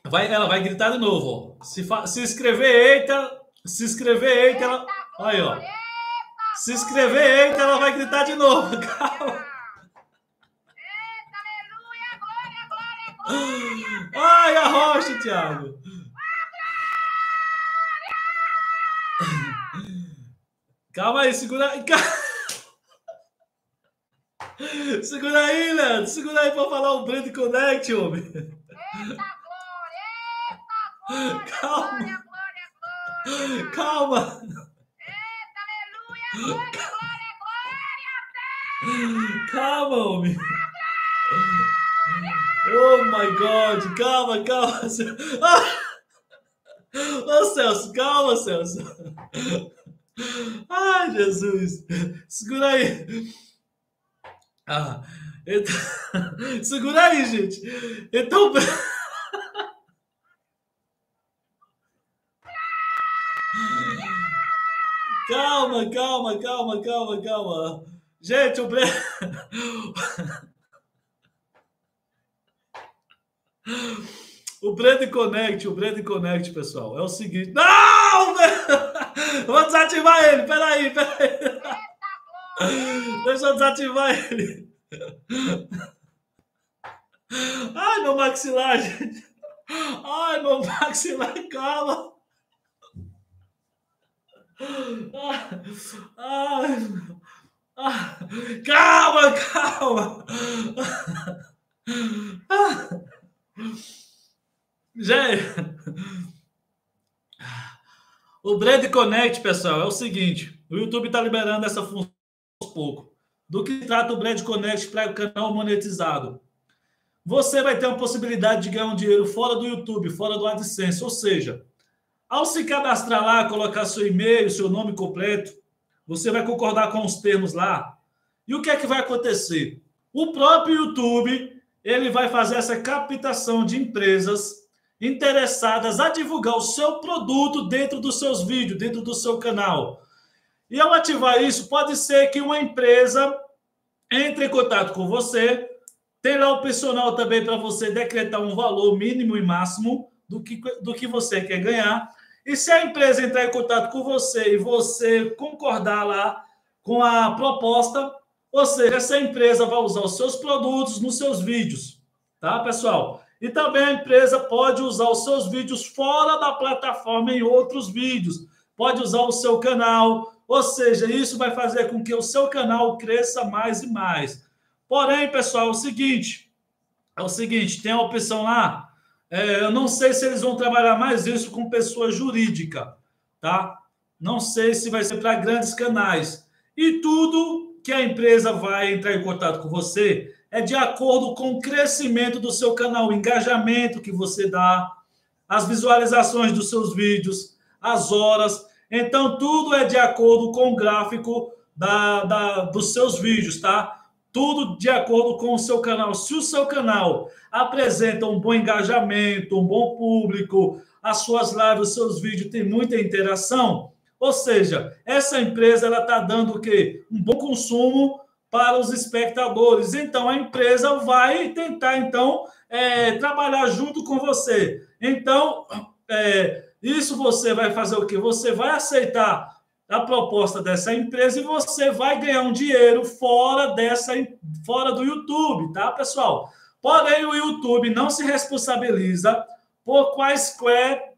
Ela vai gritar de novo, ó. Se inscrever, eita. Se inscrever, eita, ela... Aí, ó. Se inscrever, eita, ela vai gritar de novo. Calma. Eita, aleluia, glória, glória, glória. Ai, a rocha, Thiago. Calma aí, segura aí. Segura aí, Leandro. Segura aí pra falar o Brand Connect, homem. Eita, glória, eita, glória, Calma. glória, glória, glória. Calma. Eita, aleluia, glória, glória, glória. Calma, homem. Oh, my God. Calma, calma. Ô, Celso, calma, Celso. Ai, Jesus. Segura aí. Ah, então... Segura aí, gente. Então... Calma, calma, calma, calma, calma. Gente, o Brand Connect, pessoal, é o seguinte... Não! Vou desativar ele, peraí. Deixa eu desativar ele. Ai, meu maxilar, gente. Ai, meu maxilar, calma. Calma, calma. Gente, o Brand Connect, pessoal, é o seguinte. O YouTube está liberando essa função aos poucos. Do que trata o Brand Connect para o canal monetizado? Você vai ter uma possibilidade de ganhar um dinheiro fora do YouTube, fora do AdSense. Ou seja, ao se cadastrar lá, colocar seu e-mail, seu nome completo, você vai concordar com os termos lá. E o que é que vai acontecer? O próprio YouTube, ele vai fazer essa captação de empresas interessadas a divulgar o seu produto dentro dos seus vídeos, dentro do seu canal. E ao ativar isso, pode ser que uma empresa entre em contato com você, tem lá o opcional também para você decretar um valor mínimo e máximo do que você quer ganhar. E se a empresa entrar em contato com você e você concordar lá com a proposta, ou seja, essa empresa vai usar os seus produtos nos seus vídeos, tá, pessoal? E também a empresa pode usar os seus vídeos fora da plataforma em outros vídeos. Pode usar o seu canal, ou seja, isso vai fazer com que o seu canal cresça mais e mais. Porém, pessoal, é o seguinte, tem a opção lá, eu não sei se eles vão trabalhar mais isso com pessoa jurídica, tá? Não sei se vai ser para grandes canais. E tudo que a empresa vai entrar em contato com você é de acordo com o crescimento do seu canal, o engajamento que você dá, as visualizações dos seus vídeos, as horas. Então, tudo é de acordo com o gráfico dos seus vídeos, tá? Tudo de acordo com o seu canal. Se o seu canal apresenta um bom engajamento, um bom público, as suas lives, os seus vídeos têm muita interação, ou seja, essa empresa ela está dando o quê? Um bom consumo para os espectadores. Então, a empresa vai tentar, então, trabalhar junto com você. Então, isso você vai fazer o quê? Você vai aceitar a proposta dessa empresa e você vai ganhar um dinheiro fora do YouTube, tá, pessoal? Porém, o YouTube não se responsabiliza por quaisquer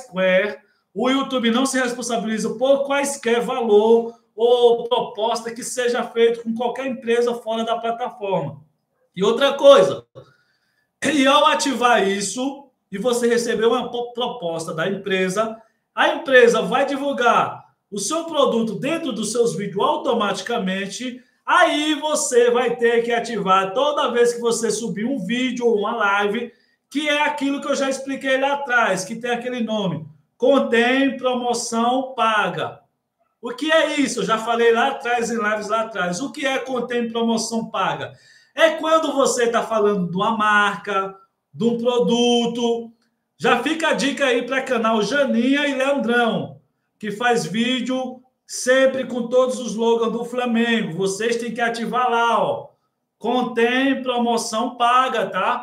o YouTube não se responsabiliza por quaisquer valor ou proposta que seja feito com qualquer empresa fora da plataforma. E outra coisa, e ao ativar isso e você receber uma proposta da empresa, a empresa vai divulgar o seu produto dentro dos seus vídeos automaticamente. Aí você vai ter que ativar toda vez que você subir um vídeo ou uma live, que é aquilo que eu já expliquei lá atrás, que tem aquele nome, contém promoção paga. O que é isso? Eu já falei lá atrás, em lives lá atrás. O que é contém promoção paga? É quando você está falando de uma marca, de um produto. Já fica a dica aí para o canal Janinha e Leandrão, que faz vídeo sempre com todos os slogans do Flamengo. Vocês têm que ativar lá, ó. Contém promoção paga, tá?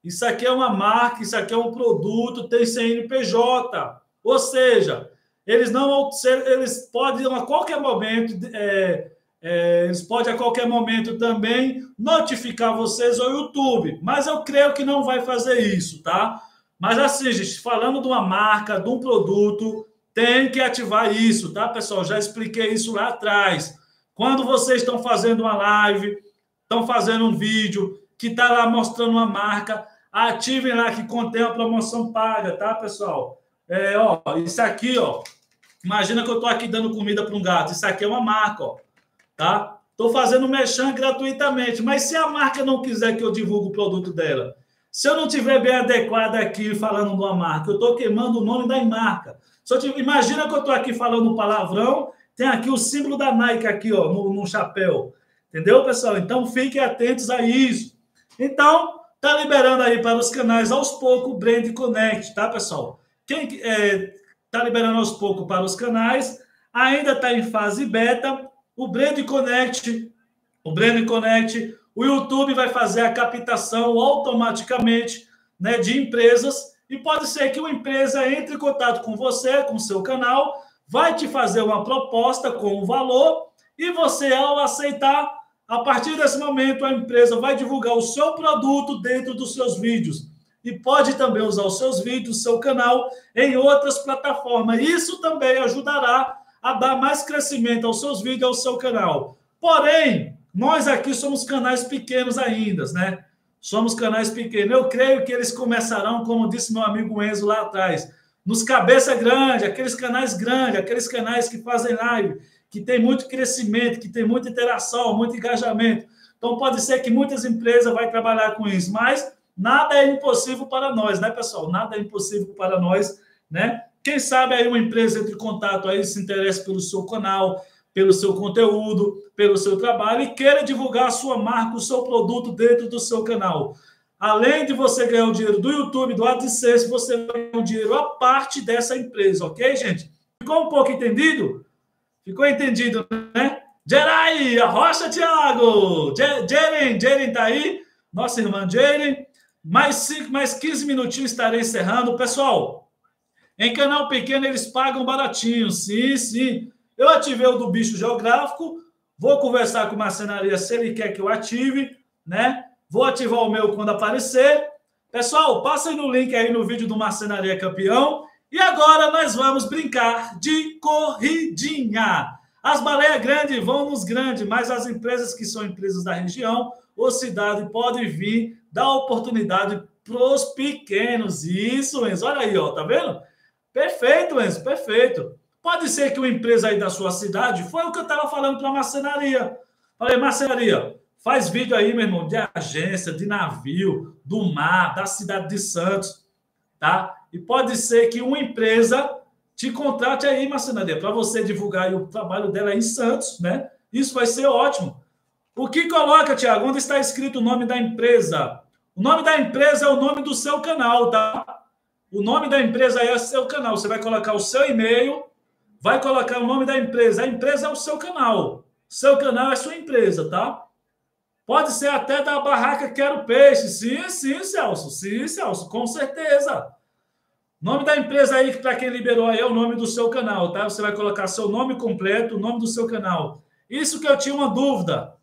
Isso aqui é uma marca, isso aqui é um produto, tem CNPJ. Ou seja, eles podem a qualquer momento, eles podem a qualquer momento também notificar vocês ao YouTube. Mas eu creio que não vai fazer isso, tá? Mas assim, gente, falando de uma marca, de um produto, tem que ativar isso, tá, pessoal? Já expliquei isso lá atrás. Quando vocês estão fazendo uma live, estão fazendo um vídeo que está lá mostrando uma marca, ativem lá que contém a promoção paga, tá, pessoal? Isso aqui, ó. Imagina que eu estou aqui dando comida para um gato. Isso aqui é uma marca, ó, tá? Estou fazendo merchan gratuitamente, mas se a marca não quiser que eu divulgue o produto dela, se eu não tiver bem adequado aqui falando de uma marca, eu estou queimando o nome da marca. Imagina que eu estou aqui falando um palavrão, tem aqui o símbolo da Nike aqui, ó, no chapéu. Entendeu, pessoal? Então, fiquem atentos a isso. Então, tá liberando aí para os canais aos poucos o Brand Connect, tá, pessoal? Quem tá liberando aos poucos para os canais, ainda está em fase beta. O Brand Connect, o YouTube vai fazer a captação automaticamente, né, de empresas, e pode ser que uma empresa entre em contato com você, com o seu canal, vai te fazer uma proposta com um valor, e você, ao aceitar, a partir desse momento, a empresa vai divulgar o seu produto dentro dos seus vídeos. E pode também usar os seus vídeos, o seu canal, em outras plataformas. Isso também ajudará a dar mais crescimento aos seus vídeos, ao seu canal. Porém, nós aqui somos canais pequenos ainda, né? Somos canais pequenos. Eu creio que eles começarão, como disse meu amigo Enzo lá atrás, nos cabeça grande, aqueles canais grandes, aqueles canais que fazem live, que tem muito crescimento, que tem muita interação, muito engajamento. Então, pode ser que muitas empresas vão trabalhar com isso, mas nada é impossível para nós, né, pessoal? Nada é impossível para nós, né? Quem sabe aí uma empresa entre em contato aí, se interessa pelo seu canal, pelo seu conteúdo, pelo seu trabalho e queira divulgar a sua marca, o seu produto dentro do seu canal. Além de você ganhar o dinheiro do YouTube, do AdSense, você vai ganhar o dinheiro a parte dessa empresa, ok, gente? Ficou um pouco entendido? Ficou entendido, né? Gerai, arrocha, Thiago! Jeren tá aí, nossa irmã Jeren. Mais 15 minutinhos estarei encerrando. Pessoal, em canal pequeno eles pagam baratinho, sim. Eu ativei o do bicho geográfico, vou conversar com o Marcenaria se ele quer que eu ative, né? Vou ativar o meu quando aparecer. Pessoal, passem no link aí no vídeo do Marcenaria Campeão. E agora nós vamos brincar de corridinha. As baleias grandes vão nos grandes, mas as empresas que são empresas da região ou cidade podem vir dar oportunidade para os pequenos. Isso, Enzo, olha aí, ó, tá vendo? Perfeito, Enzo, perfeito. Pode ser que uma empresa aí da sua cidade, foi o que eu estava falando para a marcenaria. Falei, marcenaria, faz vídeo aí, meu irmão, de agência, de navio, do mar, da cidade de Santos, tá? E pode ser que uma empresa te contrate aí, marcenaria, para você divulgar aí o trabalho dela em Santos, né? Isso vai ser ótimo. O que coloca, Thiago? Onde está escrito o nome da empresa? O nome da empresa é o nome do seu canal, tá? O nome da empresa é o seu canal. Você vai colocar o seu e-mail, vai colocar o nome da empresa. A empresa é o seu canal. Seu canal é sua empresa, tá? Pode ser até da barraca Quero Peixe. Sim, Celso. Sim, Celso, com certeza. Nome da empresa aí, para quem liberou aí, é o nome do seu canal, tá? Você vai colocar seu nome completo, o nome do seu canal. Isso que eu tinha uma dúvida.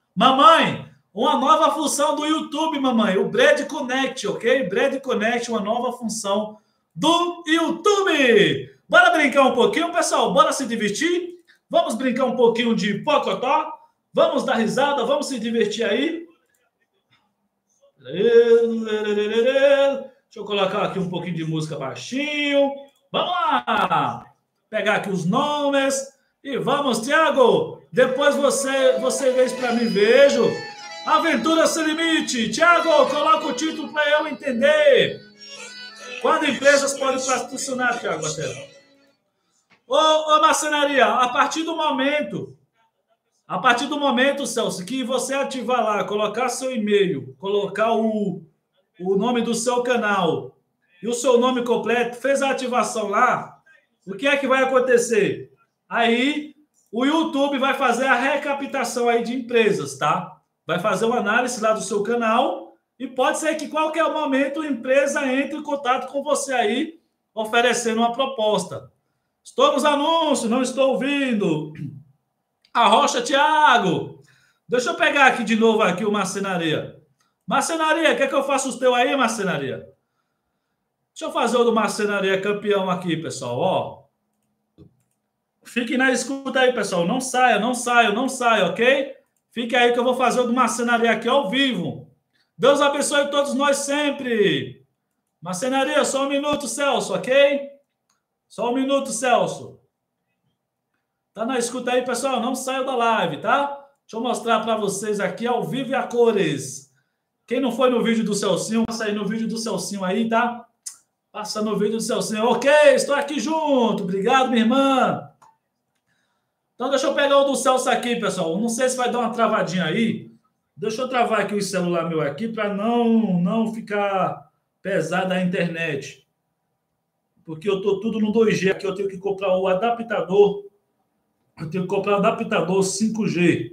Mamãe, uma nova função do YouTube, mamãe. O Brand Connect, ok? Brand Connect, uma nova função do YouTube. Bora brincar um pouquinho, pessoal? Bora se divertir? Vamos brincar um pouquinho de pocotó? Vamos dar risada? Vamos se divertir aí? Deixa eu colocar aqui um pouquinho de música baixinho. Vamos lá! Pegar aqui os nomes. E vamos, Thiago! Depois você vê isso para mim. Beijo. Aventura Sem Limite. Thiago, coloca o título para eu entender. Quando empresas podem patrocinar, Thiago, a tela? Ô, marcenaria, a partir do momento, Celso, que você ativar lá, colocar seu e-mail, colocar o nome do seu canal e o seu nome completo, fez a ativação lá, o que é que vai acontecer? Aí, o YouTube vai fazer a recaptação aí de empresas, tá? Vai fazer uma análise lá do seu canal E pode ser que qualquer momento a empresa entre em contato com você aí, oferecendo uma proposta. Estou nos anúncios, não estou ouvindo. A Rocha Thiago. Deixa eu pegar aqui de novo aqui o Marcenaria. Marcenaria, quer que eu faça os teus aí, Marcenaria? Deixa eu fazer o do Marcenaria campeão aqui, pessoal. Ó. Fiquem na escuta aí, pessoal. Não saia, não saia, não saia, ok? Fique aí que eu vou fazer o do Marcenaria aqui ao vivo. Deus abençoe todos nós sempre. Marcenaria, só um minuto, Celso, ok? Só um minuto, Celso. Tá na escuta aí, pessoal? Não saia da live, tá? Deixa eu mostrar para vocês aqui ao vivo e a cores. Quem não foi no vídeo do Celcinho, passa aí no vídeo do Celcinho aí, tá? Passa no vídeo do Celcinho. Ok, estou aqui junto. Obrigado, minha irmã. Então, deixa eu pegar o do Celso aqui, pessoal. Não sei se vai dar uma travadinha aí. Deixa eu travar aqui o celular meu aqui para não ficar pesada a internet. Porque eu tô tudo no 2G aqui. Eu tenho que comprar o adaptador. Eu tenho que comprar o adaptador 5G.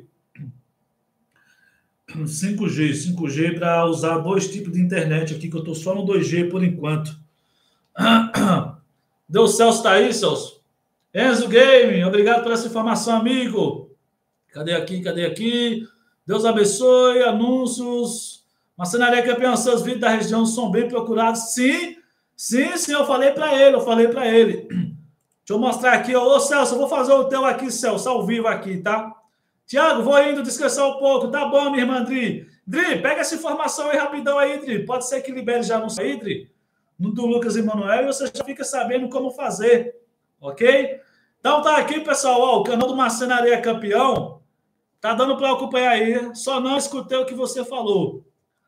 5G para usar dois tipos de internet aqui, que eu tô só no 2G por enquanto. Deus, Celso tá aí, Celso? Enzo Game, obrigado por essa informação, amigo. Cadê aqui? Deus abençoe, anúncios. Marcenaria campeão, seus vídeos da região são bem procurados. Sim, eu falei para ele. Deixa eu mostrar aqui. Ô, Celso, eu vou fazer o teu aqui, Celso, ao vivo aqui, tá? Tiago, vou indo descansar um pouco. Tá bom, minha irmã Dri. Dri, pega essa informação aí rapidão aí, Dri. Pode ser que libere já no aí, Dri. No do Lucas Emanuel, e você já fica sabendo como fazer, ok? Então tá aqui, pessoal, ó, o canal do Marcenaria Campeão. Tá dando para acompanhar aí. Só não escutei o que você falou.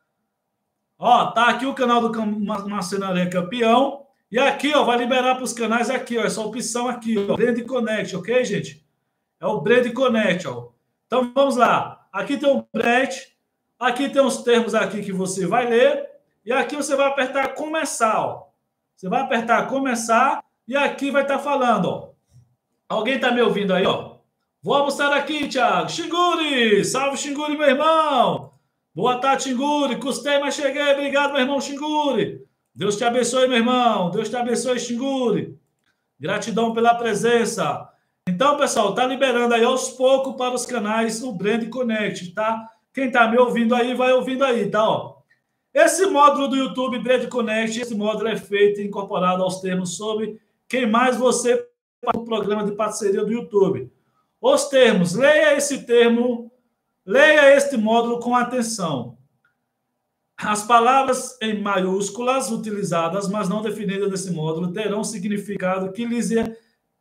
Ó, tá aqui o canal do Marcenaria Campeão. E aqui, ó, vai liberar para os canais aqui, ó. Essa opção aqui, ó. Brand Connect, ok, gente? É o Brand Connect, ó. Então, vamos lá. Aqui tem um brand. Aqui tem uns termos aqui que você vai ler. E aqui você vai apertar começar, ó. Você vai apertar começar. E aqui vai estar falando, ó. Alguém tá me ouvindo aí, ó? Vou almoçar aqui, Thiago. Xinguri! Salve, Xinguri, meu irmão! Boa tarde, Xinguri. Custei, mas cheguei. Obrigado, meu irmão Xinguri. Deus te abençoe, meu irmão. Deus te abençoe, Xinguri. Gratidão pela presença. Então, pessoal, tá liberando aí aos poucos para os canais o Brand Connect, tá? Quem tá me ouvindo aí, vai ouvindo aí, tá? Ó. Esse módulo do YouTube Brand Connect, esse módulo é feito e incorporado aos termos sobre quem mais você para o programa de parceria do YouTube. Os termos, leia esse termo, leia este módulo com atenção. As palavras em maiúsculas utilizadas, mas não definidas nesse módulo, terão significado que lhes é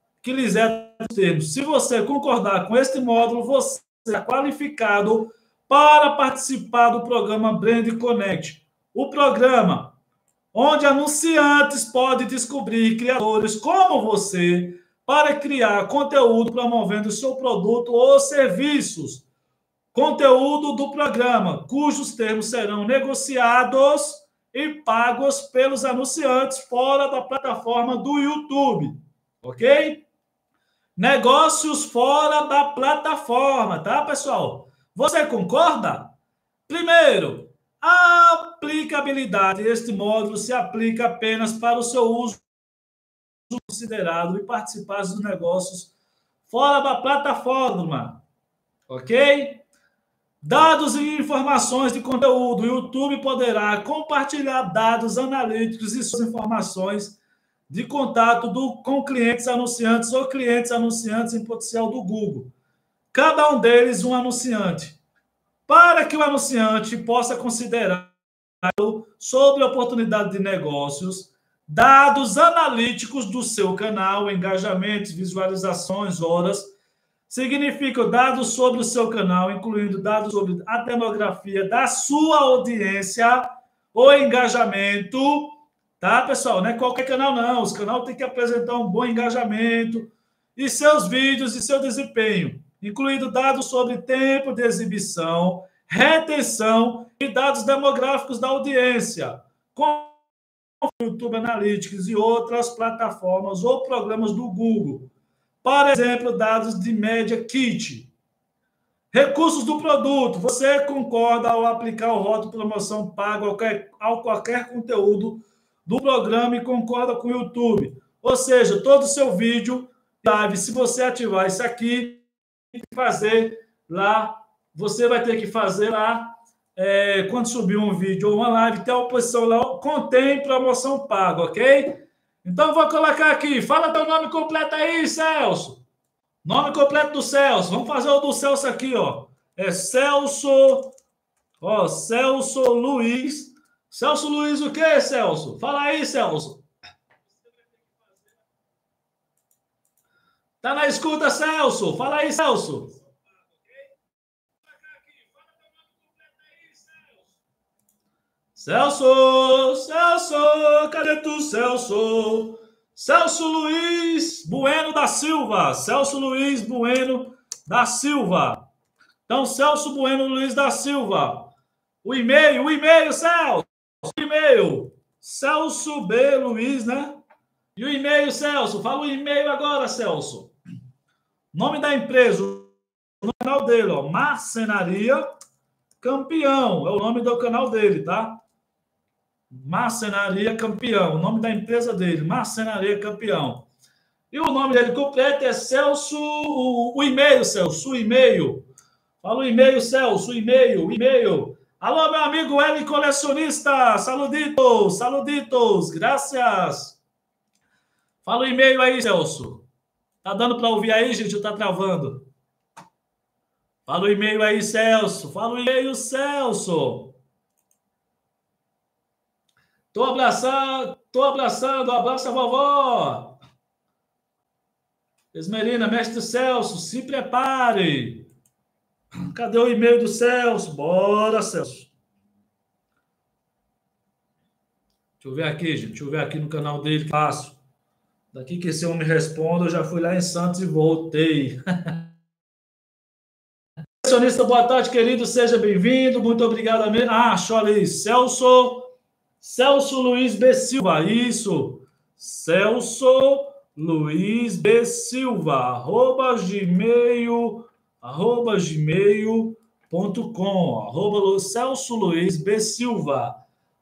dos termos. Se você concordar com este módulo, você é qualificado para participar do programa Brand Connect. O programa onde anunciantes podem descobrir criadores como você para criar conteúdo promovendo seu produto ou serviços. Conteúdo do programa, cujos termos serão negociados e pagos pelos anunciantes fora da plataforma do YouTube. Ok? Negócios fora da plataforma, tá, pessoal? Você concorda? Primeiro, a aplicabilidade deste módulo se aplica apenas para o seu uso considerado e participar dos negócios fora da plataforma, ok? Dados e informações de conteúdo. O YouTube poderá compartilhar dados analíticos e suas informações de contato com clientes anunciantes ou clientes anunciantes em potencial do Google. Cada um deles um anunciante. Para que o anunciante possa considerar sobre a oportunidade de negócios, dados analíticos do seu canal, engajamentos, visualizações, horas, significam dados sobre o seu canal, incluindo dados sobre a demografia da sua audiência, o engajamento, tá, pessoal? Não é qualquer canal, não. Os canais têm que apresentar um bom engajamento e seus vídeos e seu desempenho, incluindo dados sobre tempo de exibição, retenção e dados demográficos da audiência, como o YouTube Analytics e outras plataformas ou programas do Google. Por exemplo, dados de média kit. Recursos do produto. Você concorda ao aplicar o rótulo promoção pago ao qualquer conteúdo do programa e concorda com o YouTube. Ou seja, todo o seu vídeo, live, se você ativar isso aqui, fazer lá, você vai ter que fazer lá, quando subir um vídeo ou uma live, tem a oposição lá, contém promoção paga, ok? Então, vou colocar aqui. Fala teu nome completo aí, Celso. Nome completo do Celso. Vamos fazer o do Celso aqui, ó. É Celso, ó, Celso Luiz. Celso Luiz o quê, Celso? Fala aí, Celso. Tá na escuta, Celso? Fala aí, Celso. Celso, cadê tu, Celso? Celso Luiz Bueno da Silva. Celso Luiz Bueno da Silva. Então, Celso Bueno Luiz da Silva. O e-mail, Celso. O e-mail, Celso B. Luiz, né? E o e-mail, Celso. Fala o e-mail agora, Celso. Nome da empresa, o canal dele, ó. Marcenaria Campeão. É o nome do canal dele, tá? Marcenaria Campeão, o nome da empresa dele, Marcenaria Campeão. E o nome dele completo é Celso, o e-mail, Celso, o e-mail. Fala o e-mail, Celso, o e-mail. Alô, meu amigo L Colecionista, saluditos, graças. Fala o e-mail aí, Celso. Tá dando para ouvir aí, gente, ou tá travando? Fala o e-mail aí, Celso. Fala o e-mail, Celso. Tô abraçando, abraça a vovó. Esmerina, mestre Celso, se prepare. Cadê o e-mail do Celso? Bora, Celso. Deixa eu ver aqui, gente. Deixa eu ver aqui no canal dele que faço. Daqui que esse homem responda, eu já fui lá em Santos e voltei. Colecionista, boa tarde, querido. Seja bem-vindo. Muito obrigado. Achou ali. Celso Luiz B. Silva, isso. Celso Luiz B. Silva, gmail.com, Celso Luiz B. Silva,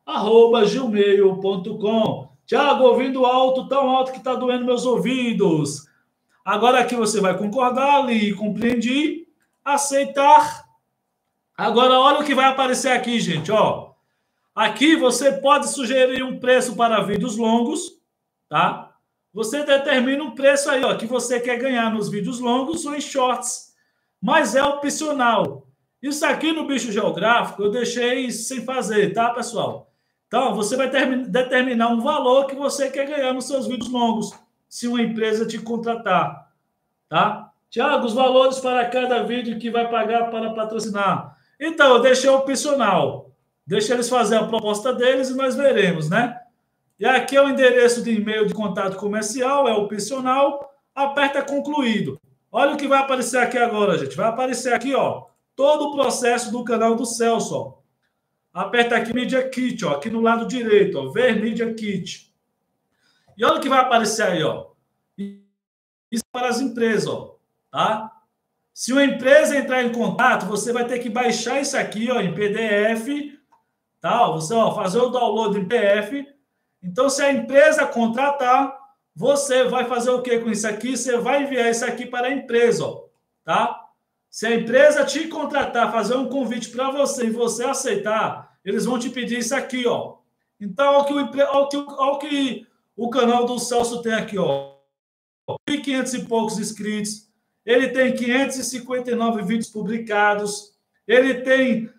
gmail.com. Tiago, ouvindo alto, tão alto que está doendo meus ouvidos. Agora aqui você vai concordar ali, compreendi, aceitar. Agora olha o que vai aparecer aqui, gente, ó. Aqui você pode sugerir um preço para vídeos longos, tá? Você determina um preço aí, ó, que você quer ganhar nos vídeos longos ou em shorts, mas é opcional. Isso aqui no Bicho Geográfico eu deixei sem fazer, tá, pessoal? Então, você vai determinar um valor que você quer ganhar nos seus vídeos longos, se uma empresa te contratar, tá? Tiago, os valores para cada vídeo que vai pagar para patrocinar. Então, eu deixei opcional. Deixa eles fazer a proposta deles e nós veremos, né? E aqui é o endereço de e-mail de contato comercial, é opcional, aperta concluído. Olha o que vai aparecer aqui agora, gente. Vai aparecer aqui, ó, todo o processo do canal do Celso, ó. Aperta aqui Media Kit, ó, aqui no lado direito, ó, ver Media Kit. E olha o que vai aparecer aí, ó. Isso para as empresas, ó, tá? Se uma empresa entrar em contato, você vai ter que baixar isso aqui, ó, em PDF. Tá? Você fazer o download em PDF. Então, se a empresa contratar, você vai fazer o que com isso aqui? Você vai enviar isso aqui para a empresa, ó, tá? Se a empresa te contratar, fazer um convite para você e você aceitar, eles vão te pedir isso aqui, ó. Então, olha o que o canal do Celso tem aqui, ó. 1.500 e poucos inscritos. Ele tem 559 vídeos publicados. Ele tem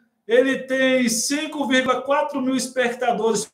5,4 mil espectadores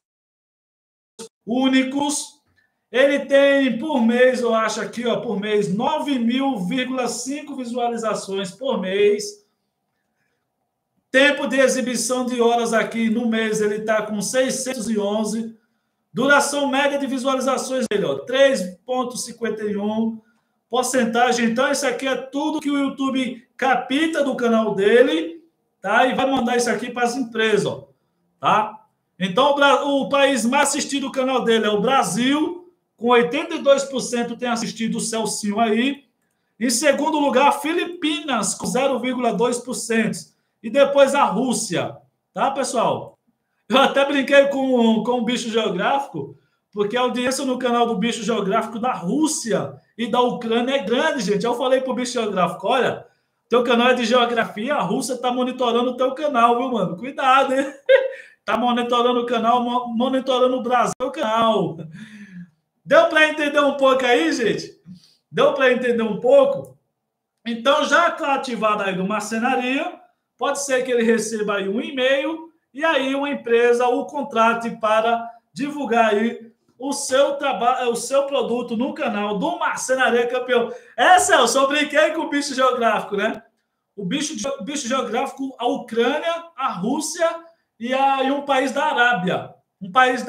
únicos. Ele tem, por mês, eu acho aqui, ó, por mês, 9.000,5 visualizações por mês. Tempo de exibição de horas aqui no mês, ele está com 611. Duração média de visualizações dele, ó, 3,51. Porcentagem, então, isso aqui é tudo que o YouTube capta do canal dele, tá? E vai mandar isso aqui para as empresas, ó, tá? Então, o país mais assistido do canal dele é o Brasil, com 82% tem assistido o Celcinho aí. Em segundo lugar, Filipinas, com 0,2%. E depois a Rússia. Tá, pessoal? Eu até brinquei com o Bicho Geográfico, porque a audiência no canal do Bicho Geográfico da Rússia e da Ucrânia é grande, gente. Eu falei pro Bicho Geográfico, olha, teu canal é de geografia, a Rússia tá monitorando o teu canal, viu, mano? Cuidado, hein? Tá monitorando o canal, monitorando o Brasil, o canal. Deu para entender um pouco aí, gente? Deu para entender um pouco? Então, já está ativado aí do marcenaria, pode ser que ele receba aí um e-mail e aí uma empresa o contrate para divulgar aí o seu trabalho, o seu produto no canal do Marcenaria Campeão. Eu só brinquei com o bicho geográfico, né? O bicho geográfico, a Ucrânia, a Rússia e um país da Arábia. Um país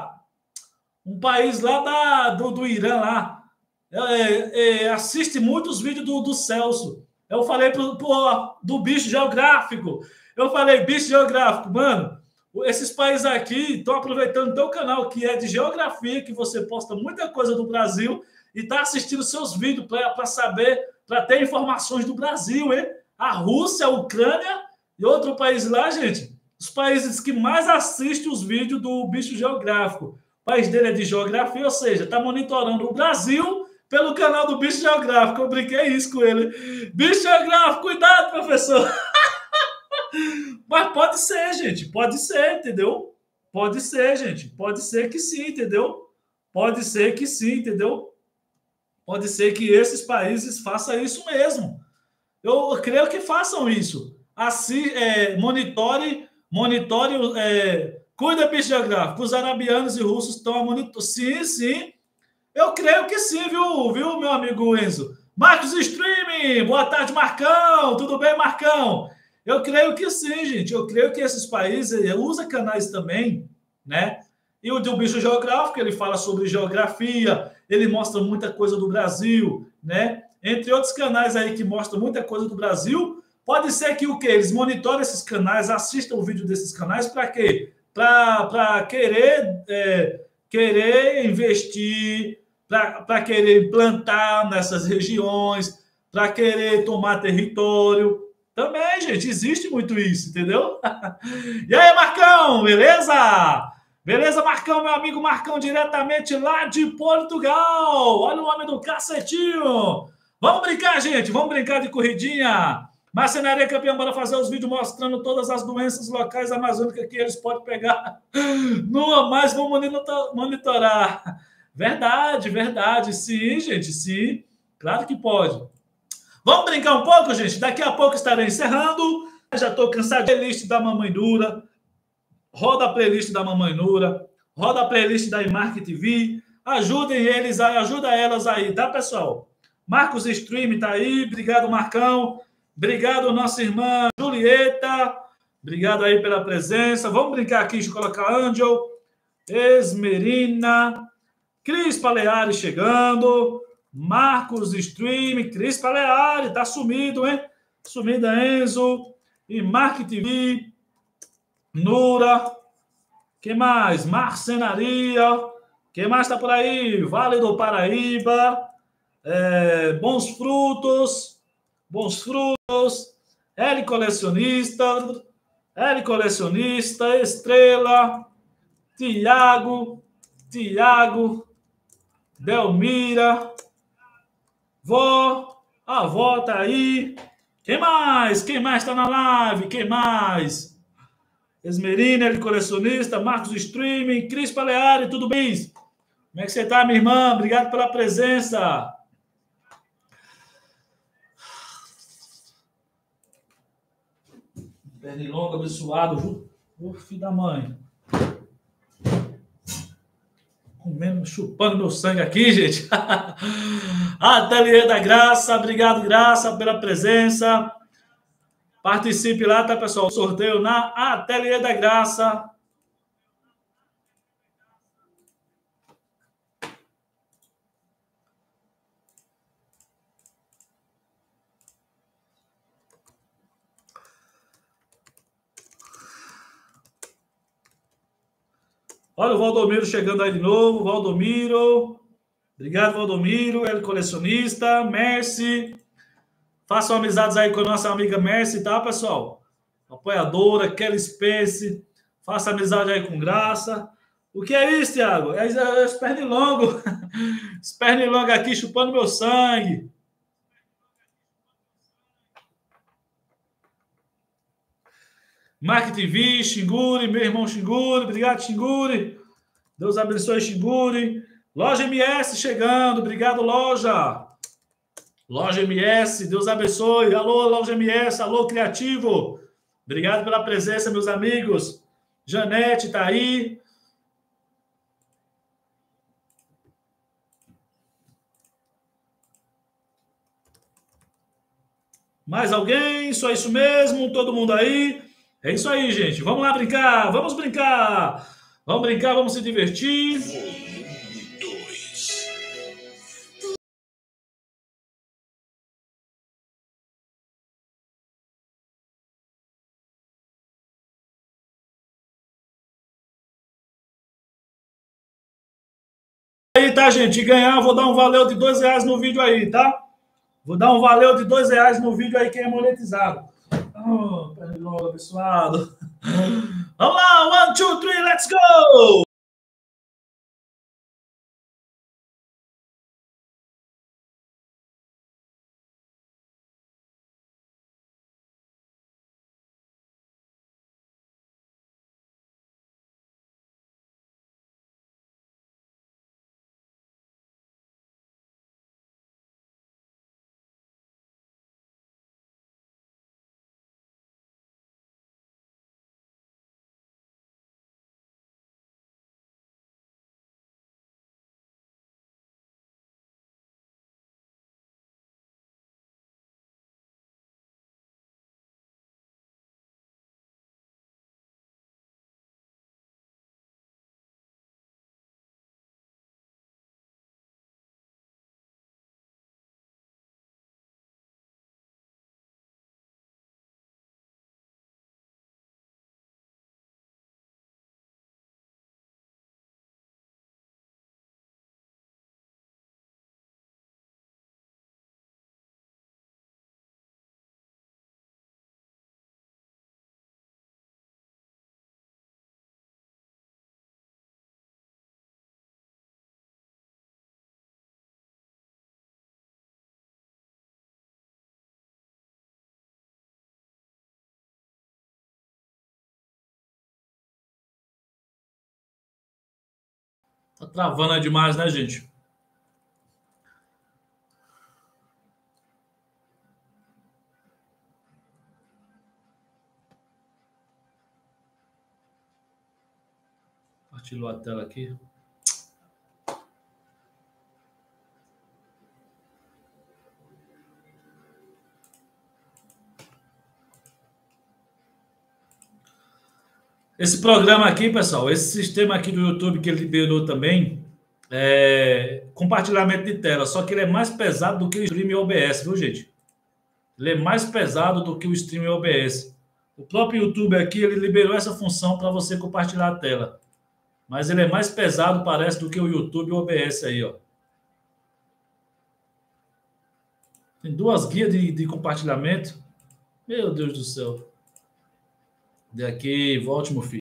lá do Irã lá. Assiste muitos vídeos do Celso. Eu falei do bicho geográfico. Eu falei, bicho geográfico, mano, esses países aqui estão aproveitando teu canal, que é de geografia, que você posta muita coisa do Brasil, e tá assistindo seus vídeos para saber, para ter informações do Brasil, hein? A Rússia, a Ucrânia e outro país lá, gente, os países que mais assistem os vídeos do bicho geográfico. O país dele é de geografia, ou seja, está monitorando o Brasil pelo canal do Bicho Geográfico. Eu brinquei isso com ele. Bicho Geográfico, cuidado, professor. Mas pode ser, gente. Pode ser, entendeu? Pode ser, gente. Pode ser que sim, entendeu? Pode ser que sim, entendeu? Pode ser que esses países façam isso mesmo. Eu creio que façam isso. Assim, monitore, cuida, Bicho Geográfico. Os arabianos e russos estão a monitorar. Sim, sim. Eu creio que sim, viu, meu amigo Enzo? Marcos Streaming, boa tarde, Marcão. Tudo bem, Marcão? Eu creio que sim, gente. Eu creio que esses países usam canais também, né? E o do Bicho Geográfico, ele fala sobre geografia, ele mostra muita coisa do Brasil, né? Entre outros canais aí que mostram muita coisa do Brasil, pode ser que o quê? Eles monitorem esses canais, assistam o vídeo desses canais para quê? Para querer investir, para querer implantar nessas regiões, para querer tomar território. Também, gente, existe muito isso, entendeu? E aí, Marcão, beleza? Beleza, Marcão, meu amigo Marcão, diretamente lá de Portugal. Olha o homem do cacetinho. Vamos brincar, gente, vamos brincar de corridinha. Marcenaria Campeão, bora fazer os vídeos mostrando todas as doenças locais amazônicas que eles podem pegar. Não mais vão monitorar. Verdade, verdade. Sim, gente, sim. Claro que pode. Vamos brincar um pouco, gente? Daqui a pouco estarei encerrando. Já estou cansado da playlist da Mamãe Dura. Roda a playlist da Mamãe Dura. Roda a playlist da Imark TV. Ajudem eles, ajuda elas aí, tá, pessoal? Marcos Stream tá aí. Obrigado, Marcão. Obrigado, nossa irmã Julieta. Obrigado aí pela presença. Vamos brincar aqui, deixa eu colocar Angel, Esmerina, Cris Paleari chegando, Marcos Stream, Cris Paleari, tá sumido, hein? Sumida Enzo, e Mark TV, Nura, que mais? Marcenaria, que mais tá por aí? Vale do Paraíba, Bons Frutos, L Colecionista, Estrela, Tiago, Delmira, a vó tá aí. Quem mais? Quem mais tá na live? Quem mais? Esmerina, L Colecionista, Marcos Streaming, Cris Paleari, tudo bem? Como é que você tá, minha irmã? Obrigado pela presença. Pernilongo abençoado, viu? Filho da mãe. Comendo, chupando meu sangue aqui, gente. Ateliê da Graça, obrigado, Graça, pela presença. Participe lá, tá, pessoal? Sorteio na Ateliê da Graça. Olha o Valdomiro chegando aí de novo. Valdomiro. Obrigado, Valdomiro, ele colecionista, Mercy. Façam amizades aí com a nossa amiga Mercy, tá, pessoal? Apoiadora, Kelly Space. Faça amizade aí com Graça. O que é isso, Thiago? É os pernilongos. Os pernilongos aqui chupando meu sangue. Mark TV, Xinguri, meu irmão Xinguri. Obrigado, Xinguri. Deus abençoe, Xinguri. Loja MS chegando. Obrigado, loja. Loja MS, Deus abençoe. Alô, Loja MS. Alô, Criativo. Obrigado pela presença, meus amigos. Janete tá aí. Mais alguém? Só isso mesmo? Todo mundo aí? É isso aí, gente. Vamos lá brincar. Vamos brincar. Vamos brincar, vamos se divertir. Aí, tá, gente? Ganhar, vou dar um valeu de R$2 no vídeo aí, tá? Vou dar um valeu de R$2 no vídeo aí, quem é monetizado. Oh, pernilongo abençoado. Vamos lá, 1, 2, 3, let's go! Tá travando demais, né, gente? Compartilhou a tela aqui. Esse programa aqui, pessoal, esse sistema aqui do YouTube que ele liberou também, é compartilhamento de tela, só que ele é mais pesado do que o stream OBS, viu, gente? Ele é mais pesado do que o stream OBS. O próprio YouTube aqui, ele liberou essa função para você compartilhar a tela. Mas ele é mais pesado, parece, do que o YouTube OBS aí, ó. Tem 2 guias de compartilhamento. Meu Deus do céu. Daqui, volte, meu filho.